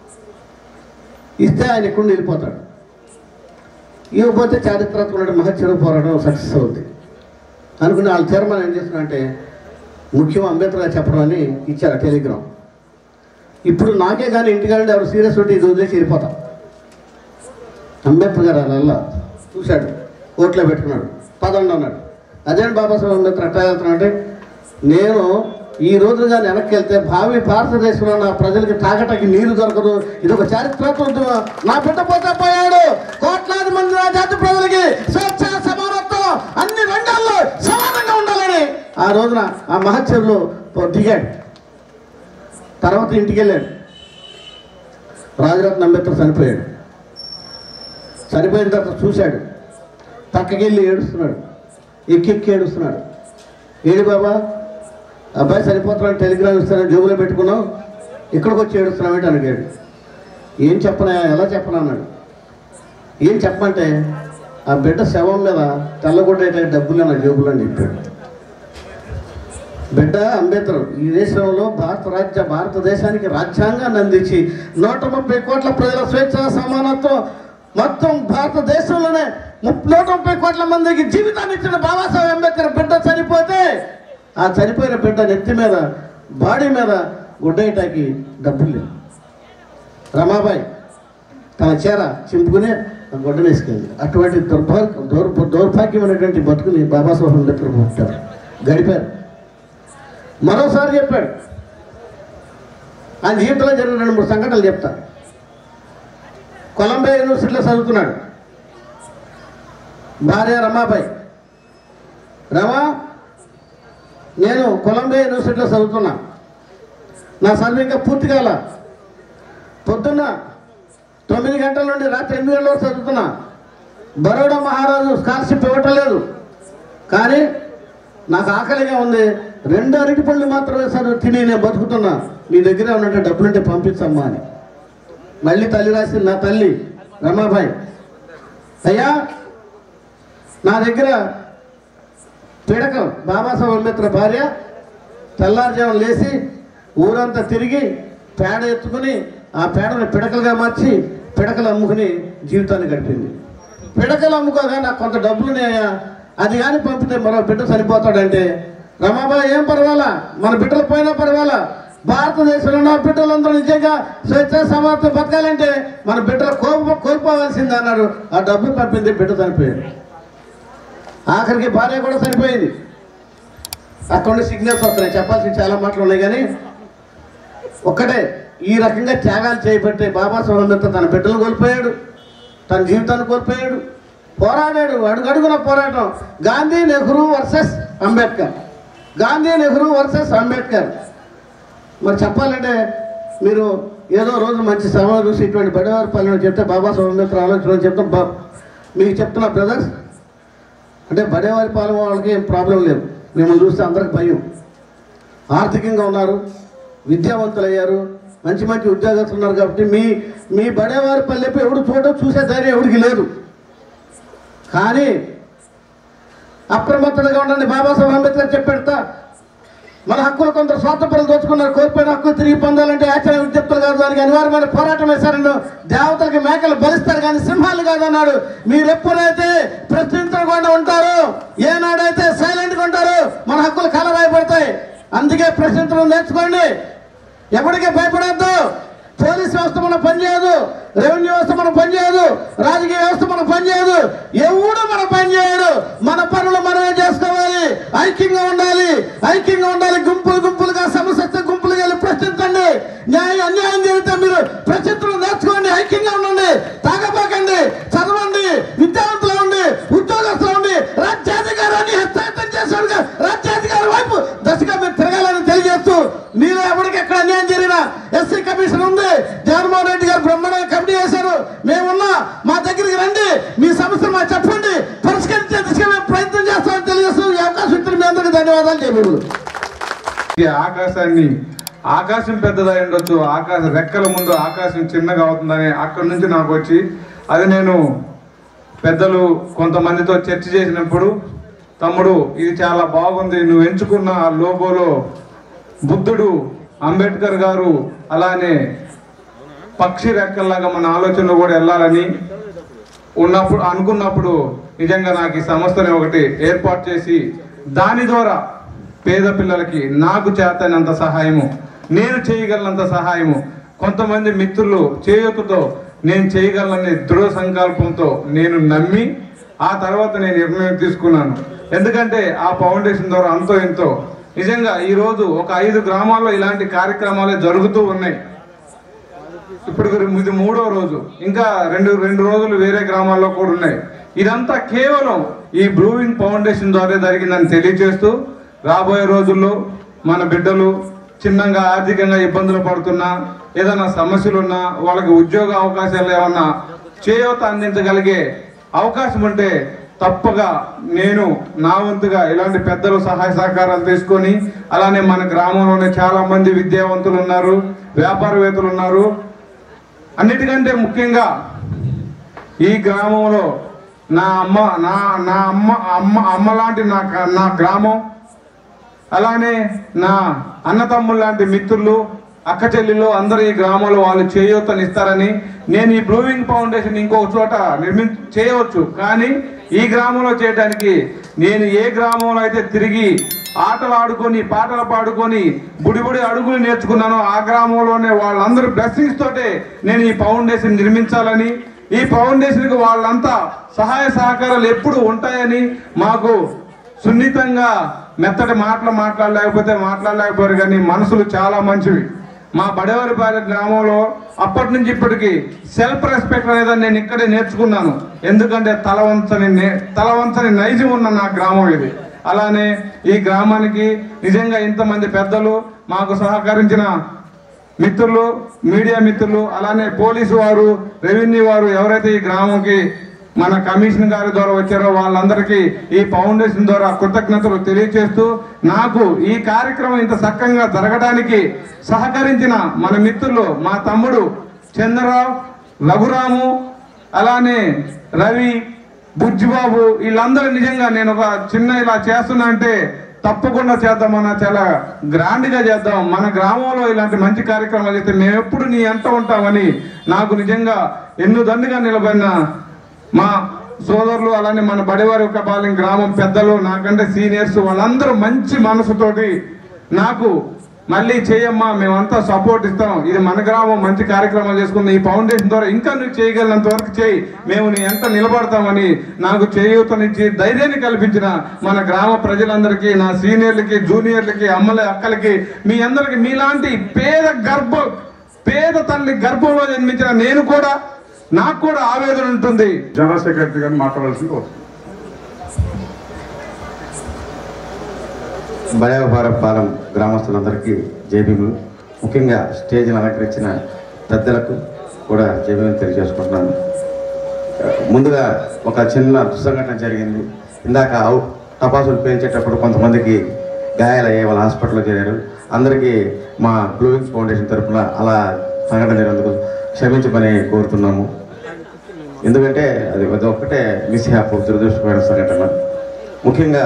ఇస్తే ఆయన ఇక్కడ వెళ్ళిపోతాడు. ఇవ్వకపోతే చారిత్రాత్మక మహత్సరు పోరాటం సక్సెస్ అవుతుంది అనుకుని వాళ్ళ చైర్మన్ ఏం చేస్తున్నారంటే ముఖ్యం అంబేద్కర్ గారు చెప్పడం అని ఇచ్చారు టెలిగ్రామ్. ఇప్పుడు నాకే కానీ ఇంటికాలంటే ఎవరు సీరియస్ ఉంటే ఇది వదిలేసి వెళ్ళిపోతాం. అంబేద్కర్ గారు అలా చూశాడు, ఓట్లో పెట్టుకున్నాడు, పదండి అన్నాడు. అదేంటి బాబాసాహెబ్ అంబేద్కర్ అట్టా వెళ్తున్నా అంటే, నేను ఈ రోజు కానీ వెనక్కి వెళ్తే భావి భారతదేశంలో నా ప్రజలకి తాగటానికి నీరు దొరకదు, ఇది ఒక చారిత్రాత్మక, నా బిడ్డ పోతే పోయాడు, కోట్లాది మంది నా జాతి ప్రజలకి స్వేచ్ఛ సమానత్వం అన్ని రంగాల్లో సమానంగా ఉండాలని ఆ రోజున ఆ మహత్సరులో దిగాడు. తర్వాత ఇంటికి వెళ్ళాడు. రాజరత్న అంబేద్కర్ చనిపోయాడు. చనిపోయిన తర్వాత చూశాడు, పక్కకి వెళ్ళి ఏడుస్తున్నాడు, ఎక్కెక్కి ఏడుస్తున్నాడు. ఏడు బాబా, అబ్బాయి చనిపోతున్నాడు, టెలిగ్రామ్ ఇస్తానని జేబులో పెట్టుకున్నావు, ఇక్కడికి వచ్చి ఏడుస్తున్నావు ఏంటి అడిగాడు. ఏం చెప్పనా, ఎలా చెప్పనా అన్నాడు. ఏం చెప్పమంటే ఆ బిడ్డ శవం మీద తెల్లగొట్టే డబ్బులు నా జేబులో అని చెప్పాడు. బిడ్డ అంబేద్కర్ ఈ దేశంలో భారత రాజ్య భారతదేశానికి రాజ్యాంగాన్ని అందించి నూట ముప్పై కోట్ల ప్రజల స్వేచ్ఛ సమానత్వం మొత్తం భారతదేశంలోనే నూట ముప్పై కోట్ల మందికి జీవితాన్ని ఇచ్చిన బాబాసాహెబ్ అంబేద్కర్ బిడ్డ చనిపోతే ఆ చనిపోయిన బిడ్డ నెత్తి మీద బాడీ మీద గుడ్డేయటానికి డబ్బులు లేవు. రమాబాయి తన చీర చింపుకుని ఆ గుడ్డను వేసుకెళ్ళింది. అటువంటి దుర్భాగ్య దౌర్ దౌర్భాగ్యమైనటువంటి బతుకుని బాబాసాహెబ్ అంబేద్కర్ పుట్టారు, గడిపారు. మరోసారి చెప్పాడు, ఆయన జీవితంలో జరిగిన రెండు మూడు సంఘటనలు చెప్తా. కొలంబియా యూనివర్సిటీలో చదువుతున్నాడు. భార్య రమాబాయి, రమా నేను కొలంబియా యూనివర్సిటీలో చదువుతున్నా, నా చదువు ఇంకా పూర్తి కాల, పొద్దున్న తొమ్మిది గంటల నుండి రాత్రి ఎనిమిది గంటల వరకు చదువుతున్నా, బరోడా మహారాజు స్కాలర్షిప్ ఇవ్వటం లేదు, కానీ నాకు ఆకలిగా ఉంది, రెండు అరటి పళ్ళు మాత్రమే చదువు తిని నేను బతుకుతున్నా, నీ దగ్గర ఉన్నట్టు డబ్బులుంటే పంపించమ్మా అని. మళ్ళీ తల్లి రాసింది, నా తల్లి రమాబాయి, అయ్యా నా దగ్గర పిడకలు, బాబాసాహెబ్ అంబేద్కర్ భార్య తెల్లారుజామున లేచి ఊరంతా తిరిగి పేడ ఎత్తుకుని ఆ పేడని పిడకలుగా మార్చి పిడకలు అమ్ముకుని జీవితాన్ని గడిపింది. పిడకలు అమ్ముకోగా నాకు కొంత డబ్బులున్నాయా, అది కానీ పంపితే మరో బిడ్డ చనిపోతాడంటే, రమాబాయి ఏం పర్వాలా, మన బిడ్డలు పోయినా పర్వాలా, భారతదేశంలో నా బిడ్డలందరూ నిజంగా స్వేచ్ఛ సమానత్వం బతకాలంటే మన బిడ్డలు కోల్పో కోల్పోవాల్సింది అన్నాడు. ఆ డబ్బులు పంపింది, బిడ్డ చనిపోయాడు. ఆఖరికి భార్య కూడా చనిపోయింది. అక్కడ నుండి సిగ్నల్స్ వస్తున్నాయి, చెప్పాల్సిన చాలా మాటలు ఉన్నాయి, కానీ ఒక్కటే, ఈ రకంగా త్యాగాలు చేయబట్టే బాబాసాహెబ్ అంబేద్కర్ తన బిడ్డలు కోల్పోయాడు, తన జీవితాన్ని కోల్పోయాడు, పోరాడాడు, అడుగడుగున పోరాటం. Gandhi Nehru versus Ambedkar, Gandhi Nehru versus Ambedkar. మరి చెప్పాలంటే మీరు ఏదో రోజు మంచి సమయం చూసి ఇటువంటి బడివారి పాలన చెప్తే బాబాసాహెబ్ అంబేద్కర్ ఆలోచన చెప్తాం. బా మీకు చెప్తున్నా బ్రదర్స్, అంటే బడేవారి పాలన వాళ్ళకి ఏం ప్రాబ్లం లేదు, మిమ్మల్ని చూస్తే అందరికి భయం. ఆర్థికంగా ఉన్నారు, విద్యావంతులు అయ్యారు, మంచి మంచి ఉద్యోగస్తులు ఉన్నారు. కాబట్టి మీ మీ బడేవారి పల్లెపు ఎవడు చూడ చూసే ధైర్యం ఎవరికి లేదు. కానీ అప్రమత్తంగా ఉండండి. బాబాసాహెబ్ అంబేద్కర్ చెప్పాడుతా, మన హక్కులు కొందరు స్వార్థపరులు దోచుకున్నారు, కోల్పోయిన హక్కులు తిరిగి పొందాలంటే ఆచార్య విజ్ఞప్తులు కాదు, దానికి అనివార్యమైన పోరాటం వేశారన్నాడు. దేవతలకి మేకలు బలిస్తారు కానీ సింహాలు కాదన్నాడు. మీరు ఎప్పుడైతే ప్రశ్నించకుండా ఉంటారో, ఏనాడైతే సైలెంట్గా ఉంటారో మన హక్కులు కలరాయబడతాయి. అందుకే ప్రశ్నించడం నేర్చుకోండి, ఎవరికి భయపడద్దు. పోలీస్ వ్యవస్థ మనం పనిచేయదు, రెవెన్యూ వ్యవస్థ మనం పనిచేయదు, రాజకీయ వ్యవస్థ మనం పనిచేయదు, ఎవడు మనం పనిచేయడు. మన పనులు మనమే చేసుకోవాలి, ఐక్యంగా ఉండాలి, ఐక్యంగా ఉండాలి. గుంపులు గుంపులుగా సమస్య గుంపులుగా వెళ్ళి ప్రశ్నించండి. న్యాయం అన్యాయం జరిగితే మీరు ప్రశ్నించడం నేర్చుకోండి, ఐక్యంగా ఉండండి, తాగబాకండి, చదవండి, విద్యావంతులు ఉండి, ఉద్యోగస్తులు ఉండి, రాజ్యాధికారాన్ని హస్తగతం చేసేవాడుగా రాజ్యాధికారి వైపు దశగా మీరు తిరగాలని తెలియజేస్తూ, మీలో ఎవరికి ఎక్కడ అన్యాయం జరిగినా ఎస్సీ కమిషన్ ఉంది, జగన్మోహన్ రెడ్డి గారు బ్రహ్మాండంగా కమిటీ చేశారు, మేమున్నా, మా దగ్గరికి రండి, మీ సమస్యలు మాకు చెప్పండి, పరిష్కరించే దిశగా మేము ప్రయత్నం చేస్తామని తెలియజేస్తూ ఈ అవకాశం ఇచ్చిన మీ అందరికీ ధన్యవాదాలు చెప్పారు. ఈ ఆకాశాన్ని ఆకాశం పెద్దదై ఉండొచ్చు, ఆకాశ రెక్కల ముందు ఆకాశం చిన్నగా అవుతుందని అక్కడి నుంచి నాకు వచ్చి, అది నేను పెద్దలు కొంతమందితో చర్చ చేసినప్పుడు, తమ్ముడు ఇది చాలా బాగుంది, నువ్వు ఎంచుకున్న ఆ లోగోలో బుద్ధుడు, అంబేద్కర్ గారు, అలానే పక్షి రెక్కల్లాగా మన ఆలోచనలు కూడా వెళ్ళాలని ఉన్నప్పుడు అనుకున్నప్పుడు నిజంగా నాకు ఈ సంస్థని ఒకటి ఏర్పాటు చేసి దాని ద్వారా పేద పిల్లలకి నాకు చేతనంత సహాయము, నేను చేయగలనంత సహాయము, కొంతమంది మిత్రులు చేయూతతో నేను చేయగలనని దృఢ సంకల్పంతో నేను నమ్మి ఆ తర్వాత నేను నిర్ణయం తీసుకున్నాను. ఎందుకంటే ఆ ఫౌండేషన్ ద్వారా అంతో ఎంతో నిజంగా ఈరోజు ఒక ఐదు గ్రామాల్లో ఇలాంటి కార్యక్రమాలే జరుగుతూ ఉన్నాయి. ఇప్పుడు ఇది మూడో రోజు, ఇంకా రెండు రెండు రోజులు వేరే గ్రామాల్లో కూడా ఉన్నాయి. ఇదంతా కేవలం ఈ బ్లూవింగ్ ఫౌండేషన్ ద్వారా జరిగిందని తెలియజేస్తూ, రాబోయే రోజుల్లో మన బిడ్డలు చిన్నగా ఆర్థికంగా ఇబ్బందులు పడుతున్నా, ఏదైనా సమస్యలున్నా, వాళ్ళకి ఉద్యోగ అవకాశాలు ఏమన్నా చేయూత అందించగలిగే అవకాశం ఉంటే తప్పగా నేను నా వంతుగా ఇలాంటి పెద్దలు సహాయ సహకారాలు తీసుకొని, అలానే మన గ్రామంలోనే చాలా మంది విద్యావంతులు ఉన్నారు, వ్యాపారవేత్తలు ఉన్నారు. అన్నిటికంటే ముఖ్యంగా ఈ గ్రామంలో నా అమ్మ నా నా అమ్మ అమ్మ అమ్మ లాంటి నా నా గ్రామం, అలానే నా అన్నతమ్ములు లాంటి మిత్రులు, అక్క చెల్లెళ్ళు అందరూ ఈ గ్రామంలో వాళ్ళు చేయూతనిస్తారని, నేను ఈ బ్లూవింగ్ ఫౌండేషన్ ఇంకొక చోట నిర్మి చేయవచ్చు, కానీ ఈ గ్రామంలో చేయడానికి నేను ఏ గ్రామంలో అయితే తిరిగి ఆటలు ఆడుకొని పాటలు పాడుకొని బుడిబుడి అడుగులు నేర్చుకున్నానో ఆ గ్రామంలోనే వాళ్ళందరూ బ్లెస్సింగ్స్ తోటే నేను ఈ ఫౌండేషన్ నిర్మించాలని, ఈ ఫౌండేషన్కి వాళ్ళంతా సహాయ సహకారాలు ఎప్పుడు ఉంటాయని, మాకు సున్నితంగా మెత్తటి మాటలు మాట్లాడలేకపోతే మాట్లాడలేకపోయారు, కానీ మనసులు చాలా మంచివి. మా బడేవారిపాలెం గ్రామంలో అప్పటి నుంచి ఇప్పటికి సెల్ఫ్ రెస్పెక్ట్ అనేది నేను ఇక్కడే నేర్చుకున్నాను. ఎందుకంటే తలవంచని తలవంచని నైజం ఉన్న నా గ్రామం ఇది. అలానే ఈ గ్రామానికి నిజంగా ఇంతమంది పెద్దలు, మాకు సహకరించిన మిత్రులు, మీడియా మిత్రులు, అలానే పోలీసు వారు, రెవెన్యూ వారు ఎవరైతే ఈ గ్రామంకి మన కమిషన్ గారి ద్వారా వచ్చారో వాళ్ళందరికీ ఈ ఫౌండేషన్ ద్వారా కృతజ్ఞతలు తెలియజేస్తూ, నాకు ఈ కార్యక్రమం ఇంత చక్కగా జరగడానికి సహకరించిన మన మిత్రులు, మా తమ్ముడు చంద్రరావు, రఘురాము, అలానే రవి, బుజ్జిబాబు, వీళ్ళందరూ నిజంగా నేను ఒక చిన్న ఇలా చేస్తున్నా అంటే తప్పకుండా చేద్దామన్న, చాలా గ్రాండ్ గా చేద్దాం, మన గ్రామంలో ఇలాంటి మంచి కార్యక్రమాలు చేస్తే మేము ఎప్పుడు నీ ఎంట ఉంటామని నాకు నిజంగా ఎన్నో దండుగా నిలబడిన మా సోదరులు, అలానే మన బడివారిపాలెం గ్రామం పెద్దలు, నాకంటే సీనియర్స్, వాళ్ళందరూ మంచి మనసుతోటి నాకు మళ్ళీ చేయమ్మా మేమంతా సపోర్ట్ ఇస్తాం, ఇది మన గ్రామం మంచి కార్యక్రమాలు చేసుకుందాం, ఈ ఫౌండేషన్ ద్వారా ఇంకా నువ్వు చేయగలిగినంత వరకు చేయి, మేము నీ ఎంత నిలబడతామని నాకు చేయూతనిచ్చి ధైర్యాన్ని కల్పించిన మన గ్రామ ప్రజలందరికీ, నా సీనియర్లకి, జూనియర్లకి, అమ్మల అక్కలకి, మీ అందరికి, మీలాంటి పేద గర్భ పేద తల్లి గర్భంలో జన్మించిన నేను కూడా, నాకు కూడా ఆవేదన ఉంటుంది. జనరల్ సెక్రటరీ గారిని మాట్లాడాల్సింది వస్తుంది. బడేవారిపాలెం గ్రామస్తులందరికీ జేబీములు, ముఖ్యంగా స్టేజ్ని అలంకరించిన పెద్దలకు కూడా జేబీములు తెలియజేసుకుంటున్నాను. ముందుగా ఒక చిన్న దుస్సంఘటన జరిగింది. ఇందాక టపాసులు పేల్చేటప్పుడు కొంతమందికి గాయాలయ్యే, వాళ్ళ హాస్పిటల్లో చేరారు. అందరికీ మా బ్లూ వింగ్స్ ఫౌండేషన్ తరఫున అలా సంఘటన జరిగినందుకు క్షమించమని కోరుతున్నాము. ఎందుకంటే అది అది ఒక్కటే మిస్ హ్యాప్ దురదృష్టమైన సంఘటన. ముఖ్యంగా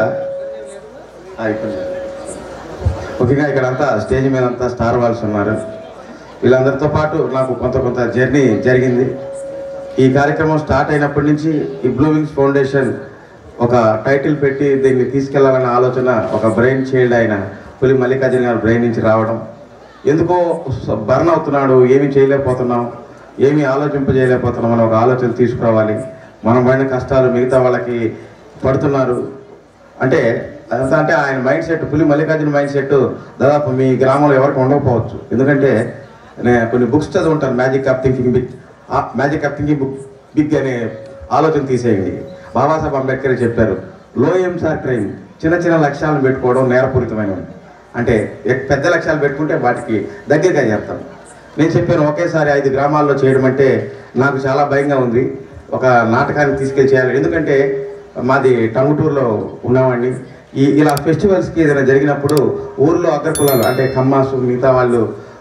ముఖ్యంగా ఇక్కడ అంతా స్టేజ్ మీద అంతా స్టార్ వాల్స్ ఉన్నారు. వీళ్ళందరితో పాటు నాకు కొంత కొంత జర్నీ జరిగింది. ఈ కార్యక్రమం స్టార్ట్ అయినప్పటి నుంచి ఈ బ్లూ వింగ్స్ ఫౌండేషన్ ఒక టైటిల్ పెట్టి దీన్ని తీసుకెళ్లాలన్న ఆలోచన ఒక బ్రెయిన్ చైల్డ్ అయిన పులి మల్లికార్జున గారి బ్రెయిన్ నుంచి రావడం. ఎందుకో బర్న్ అవుతున్నాడు, ఏమీ చేయలేకపోతున్నాం, ఏమీ ఆలోచింపజేయలేకపోతున్నాం అని ఒక ఆలోచన తీసుకురావాలి. మనం పడిన కష్టాలు మిగతా వాళ్ళకి పడుతున్నారు అంటే అదంతా అంటే ఆయన మైండ్ సెట్, పులి మల్లికార్జున మైండ్ సెట్ దాదాపు మీ గ్రామంలో ఎవరికి ఉండకపోవచ్చు. ఎందుకంటే నేను కొన్ని బుక్స్ చదువుంటాను, magic of thinking big magic of thinking book big అనే ఆలోచన తీసేయండి. బాబాసాహెబ్ అంబేద్కర్ చెప్పారు, లో ఎయిమ్స్ ఆర్ క్రైమ్, చిన్న చిన్న లక్ష్యాలను పెట్టుకోవడం నేరపూరితమైనవి. అంటే పెద్ద లక్ష్యాలు పెట్టుకుంటే వాటికి దగ్గరగా చేస్తాం. నేను చెప్పాను ఒకేసారి ఐదు గ్రామాల్లో చేయడం అంటే నాకు చాలా భయంగా ఉంది. ఒక నాటకాన్ని తీసుకెళ్ళి చేయాలి. ఎందుకంటే మాది టంగుటూరులో ఉన్నామండి. ఈ ఇలా ఫెస్టివల్స్కి ఏదైనా జరిగినప్పుడు ఊర్లో అగ్రకులాలు అంటే కమ్మాసు మిగతా వాళ్ళు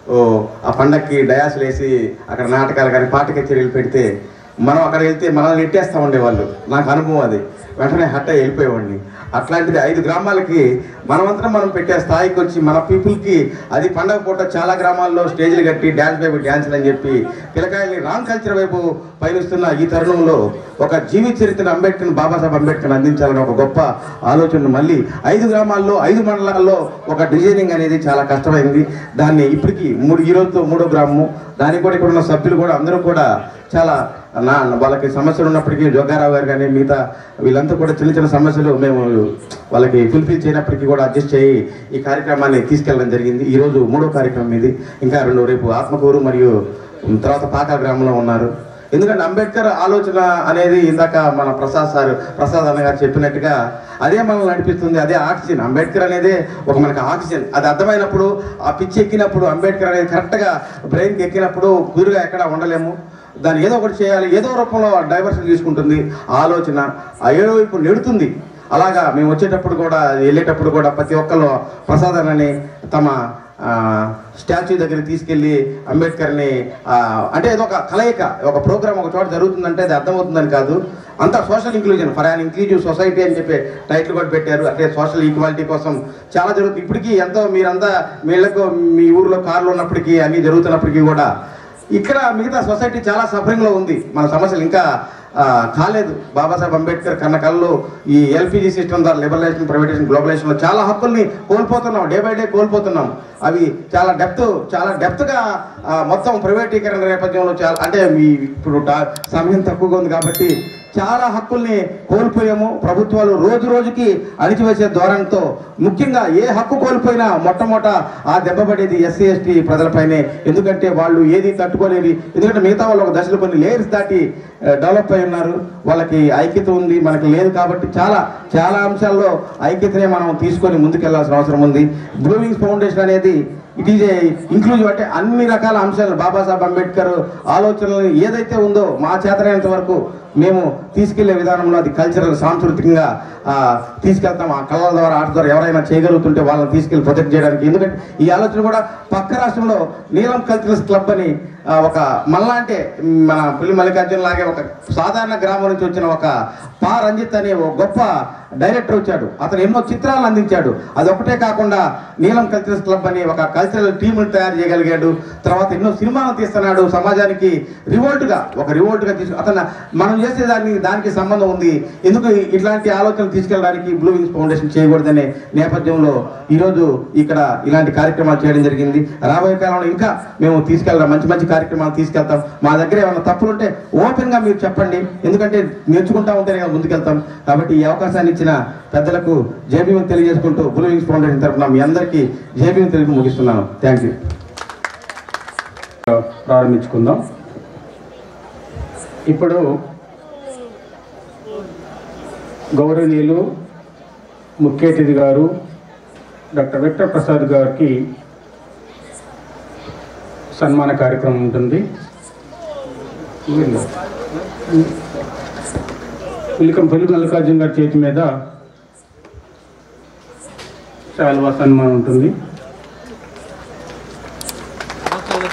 ఆ పండక్కి డయాసులు వేసి అక్కడ నాటకాలు కానీ పాట కచేరీలు పెడితే మనం అక్కడ వెళ్తే మనల్ని నెట్టేస్తూ ఉండేవాళ్ళు. నాకు అనుభవం అది. వెంటనే హట్ట వెళ్ళిపోయేవాడిని. అట్లాంటిది ఐదు గ్రామాలకి మనమంతా మనం పెట్టే స్థాయికి వచ్చి మన పీపుల్కి అది పండగ పూట చాలా గ్రామాల్లో స్టేజ్లు కట్టి డ్యాన్స్ వైపు డ్యాన్సులు అని చెప్పి పిల్లకాయల్ని రాంగ్ కల్చర్ వైపు పయనిస్తున్న ఈ తరుణంలో ఒక జీవిత చరిత్రను అంబేద్కర్ బాబాసాహెబ్ అంబేద్కర్ అందించాలని ఒక గొప్ప ఆలోచన మళ్ళీ ఐదు గ్రామాల్లో ఐదు మండలాల్లో ఒక డిజైనింగ్ అనేది చాలా కష్టమైంది. దాన్ని ఇప్పటికీ మూడు ఈ రోజుతో మూడో గ్రామము, దానికి కూడా ఇక్కడ ఉన్న సభ్యులు కూడా అందరూ కూడా చాలా నా వాళ్ళకి సమస్యలు ఉన్నప్పటికీ జోగారావు గారు కానీ మిగతా వీళ్ళంతా కూడా చిన్న చిన్న సమస్యలు మేము వాళ్ళకి ఫుల్ఫిల్ చేయనప్పటికీ కూడా అడ్జస్ట్ చేయి ఈ కార్యక్రమాన్ని తీసుకెళ్ళడం జరిగింది. ఈరోజు మూడో కార్యక్రమం ఇది. ఇంకా రెండు రేపు ఆత్మకూరు మరియు తర్వాత పాకా గ్రామంలో ఉన్నారు. ఎందుకంటే అంబేద్కర్ ఆలోచన అనేది ఇందాక మన ప్రసాద్ సార్ ప్రసాద్ అన్న గారు చెప్పినట్టుగా అదే మనల్ని నడిపిస్తుంది. అదే ఆక్సిజన్. అంబేద్కర్ అనేది ఒక మనకు ఆక్సిజన్. అది అర్థమైనప్పుడు ఆ పిచ్చి ఎక్కినప్పుడు అంబేద్కర్ అనేది కరెక్ట్గా బ్రెయిన్కి ఎక్కినప్పుడు కుదురుగా ఎక్కడ ఉండలేము. దాన్ని ఏదో ఒకటి చేయాలి, ఏదో రూపంలో డైవర్షన్ తీసుకుంటుంది ఆలోచన, ఆ ఏదో వైపు నెడుతుంది. అలాగా మేము వచ్చేటప్పుడు కూడా వెళ్ళేటప్పుడు కూడా ప్రతి ఒక్కరు ప్రసాదాన్ని తమ స్టాచ్యూ దగ్గర తీసుకెళ్ళి అంబేద్కర్ని అంటే ఏదో ఒక కలయిక, ఒక ప్రోగ్రామ్ ఒక చోట జరుగుతుందంటే అది అర్థమవుతుందని కాదు. అంతా social inclusion for an inclusive society అని చెప్పి టైటిల్ కూడా పెట్టారు. అంటే సోషల్ ఈక్వాలిటీ కోసం చాలా జరుగుతుంది. ఇప్పటికీ ఎంతో మీరంతా మీళ్ళకు మీ ఊర్లో కార్లు ఉన్నప్పటికీ అన్నీ జరుగుతున్నప్పటికీ కూడా ఇక్కడ మిగతా సొసైటీ చాలా సఫరింగ్లో ఉంది. మన సమస్యలు ఇంకా కాలేదు. బాబాసాహెబ్ అంబేద్కర్ కన్న కళ్ళు ఈ ఎల్పిజి సిస్టమ్ ద్వారా లిబరలైజేషన్, ప్రైవేటైజేషన్, గ్లోబలైజేషన్లో చాలా హక్కుల్ని కోల్పోతున్నాం. డే బై డే కోల్పోతున్నాం. అవి చాలా డెప్త్ చాలా డెప్త్గా మొత్తం ప్రైవేటీకరణ నేపథ్యంలో చాలా అంటే మీ ఇప్పుడు సమయం తక్కువగా ఉంది కాబట్టి చాలా హక్కుల్ని కోల్పోయాము. ప్రభుత్వాలు రోజు రోజుకి అణిచివేసే ధోరణితో ముఖ్యంగా ఏ హక్కు కోల్పోయినా మొట్టమొదట ఆ దెబ్బపడేది ఎస్సీ ఎస్టీ ప్రజలపైనే. ఎందుకంటే వాళ్ళు ఏది తట్టుకోలేని, ఎందుకంటే మిగతా వాళ్ళు ఒక దశలో కొన్ని లేయర్స్ దాటి డెవలప్ అయి ఉన్నారు. వాళ్ళకి ఐక్యత ఉంది, మనకి లేదు. కాబట్టి చాలా చాలా అంశాల్లో ఐక్యతనే మనం తీసుకొని ముందుకెళ్లాల్సిన అవసరం ఉంది. బ్లూ వింగ్స్ ఫౌండేషన్ అనేది ఇట్ ఈజ్ ఏ ఇంక్లూజివ్ అంటే అన్ని రకాల అంశాలు బాబాసాహెబ్ అంబేద్కర్ ఆలోచనలు ఏదైతే ఉందో మా చేతనైనంత వరకు మేము తీసుకెళ్లే విధానంలో అది కల్చరల్ సాంస్కృతికంగా తీసుకెళ్తాం. ఆ కళల ద్వారా ఆట ద్వారా ఎవరైనా చేయగలుగుతుంటే వాళ్ళని తీసుకెళ్లి ప్రొజెక్ట్ చేయడానికి. ఎందుకంటే ఈ ఆలోచన కూడా పక్క రాష్ట్రంలో నీలం కల్చరల్స్ క్లబ్ అని ఒక మళ్ళా అంటే మన పులి మల్లికార్జున లాగే ఒక సాధారణ గ్రామం నుంచి వచ్చిన ఒక పా రంజిత్ అనే ఒక గొప్ప డైరెక్టర్ వచ్చాడు. అతను ఎన్నో చిత్రాలను అందించాడు. అదొకటే కాకుండా నీలం కల్చరల్స్ క్లబ్ అని ఒక కల్చరల్ టీమును తయారు చేయగలిగాడు. తర్వాత ఎన్నో సినిమాలు తీస్తున్నాడు. సమాజానికి రివోల్ట్గా ఒక రివోల్ట్గా తీసుకు అతను మనం చేసేదానికి దానికి సంబంధం ఉంది. ఎందుకు ఇట్లాంటి ఆలోచనలు తీసుకెళ్ళడానికి బ్లూ వింగ్స్ ఫౌండేషన్ చేయకూడదనే నేపథ్యంలో ఈరోజు ఇక్కడ ఇలాంటి కార్యక్రమాలు చేయడం జరిగింది. రాబోయే కాలంలో ఇంకా మేము తీసుకెళ్దాం, మంచి మంచి కార్యక్రమాలు తీసుకెళ్తాం. మా దగ్గర ఏమైనా తప్పులుంటే ఓపెన్గా మీరు చెప్పండి. ఎందుకంటే నేర్చుకుంటా ఉంటేనే ముందుకెళ్తాం. కాబట్టి ఈ అవకాశాన్ని ఇచ్చిన పెద్దలకు జేబీఎం తెలియజేసుకుంటూ బ్లూ వింగ్స్ ఫౌండేషన్ తరఫున మీ అందరికీ జేబీఎం తెలుగు ముగిస్తున్నాను. Thank you. ప్రారంభించుకుందాం. ఇప్పుడు గౌరవనీయులు ముఖ్య అతిథి గారు డాక్టర్ విక్టర్ ప్రసాద్ గారికి సన్మాన కార్యక్రమం ఉంటుంది. పులికం పులి మల్లికార్జున గారి చేతి మీద శాల్వా సన్మానం ఉంటుంది.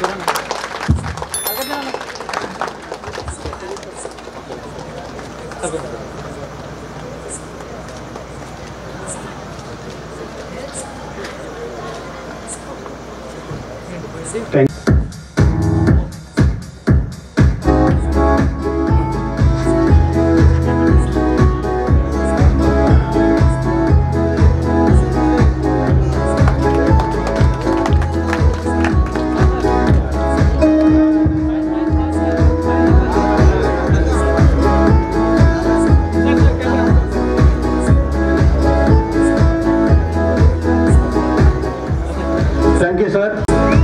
Thank you sir.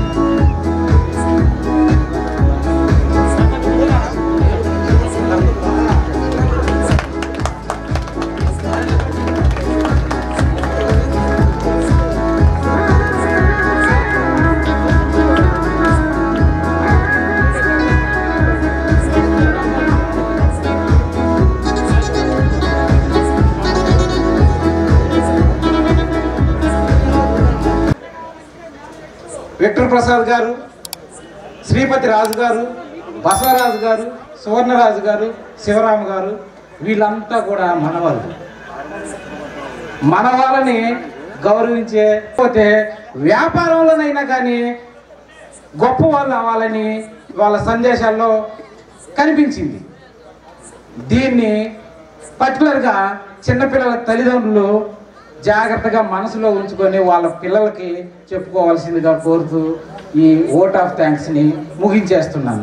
Victor Prasad గారు, శ్రీపతి రాజు గారు, బసవరాజు గారు, సువర్ణరాజు గారు, శివరామ గారు, వీళ్ళంతా కూడా మనవాళ్ళు. మనవాళ్ళని గౌరవించే పోతే వ్యాపారంలోనైనా కానీ గొప్ప వాళ్ళు అవ్వాలని వాళ్ళ సందేశాల్లో కనిపించింది. దీన్ని పర్టికులర్గా చిన్నపిల్లల తల్లిదండ్రులు జాగ్రత్తగా మనసులో ఉంచుకొని వాళ్ళ పిల్లలకి చెప్పుకోవాల్సిందిగా కోరుతూ ఈ ఓట్ ఆఫ్ థ్యాంక్స్ని ముగించేస్తున్నాను.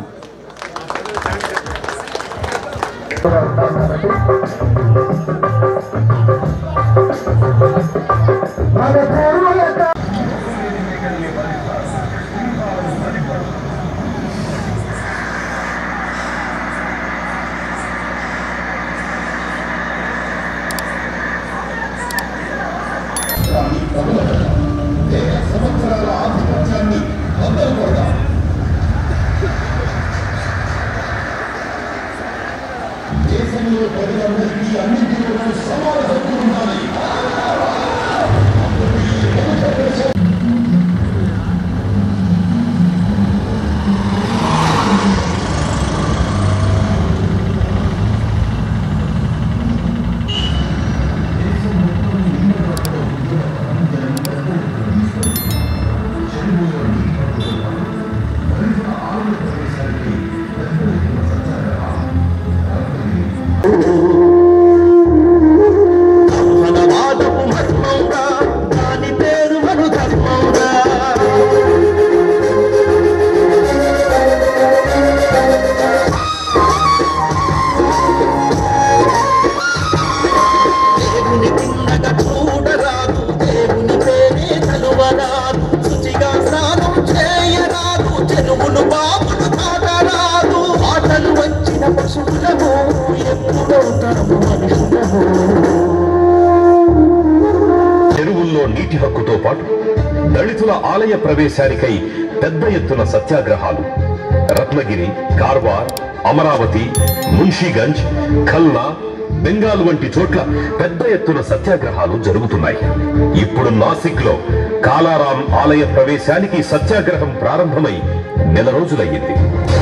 చెరువుల్లో నీటి హక్కుతో పాటు దళితుల ఆలయ ప్రవేశానికై పెద్ద ఎత్తున సత్యాగ్రహాలు రత్నగిరి, కార్వార్, అమరావతి, మున్షీగంజ్, ఖల్నా, బెంగాల్ వంటి చోట్ల పెద్ద ఎత్తున సత్యాగ్రహాలు జరుగుతున్నాయి. ఇప్పుడు నాసిక్ లో కాలారాం ఆలయ ప్రవేశానికి సత్యాగ్రహం ప్రారంభమై నెల రోజులయ్యింది.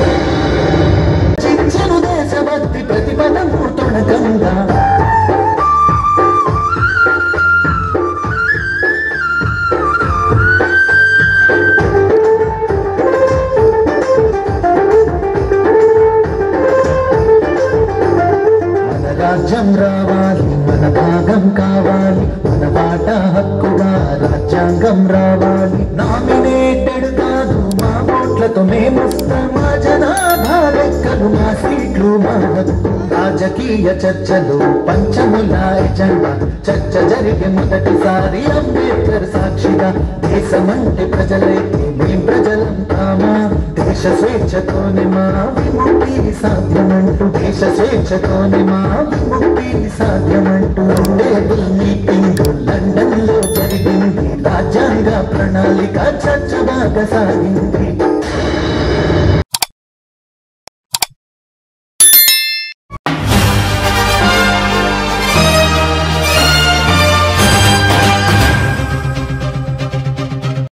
రాజ్యం రావాలి, మన భాగం కావాలి, మన బాట హక్కుగా రాజ్యాంగం రావాలి. నామినేటెడ్ కాదు మా ఓట్లతో మేమొస్తాం, మా జనాభా లెక్కలు, మా సీట్లు, మా హక్కు. రాజకీయ చర్చలు పంచముల ఎజెండా, చర్చ జరిగే మొదటిసారి అంబేద్కర్ సాక్షిగా. దేశమంటే ప్రజలైతే మేం ప్రజలం కామా, దేశ స్వేచ్ఛతోనే మా విముక్తి సాధ్యమంటూ, దేశ స్వేచ్ఛతోనే మా విముక్తి సాధ్యమంటూ. టేబుల్ మీటింగ్ లండన్ లో జరిగింది, రాజ్యాంగ ప్రణాళిక చర్చ బాగా సాగింది.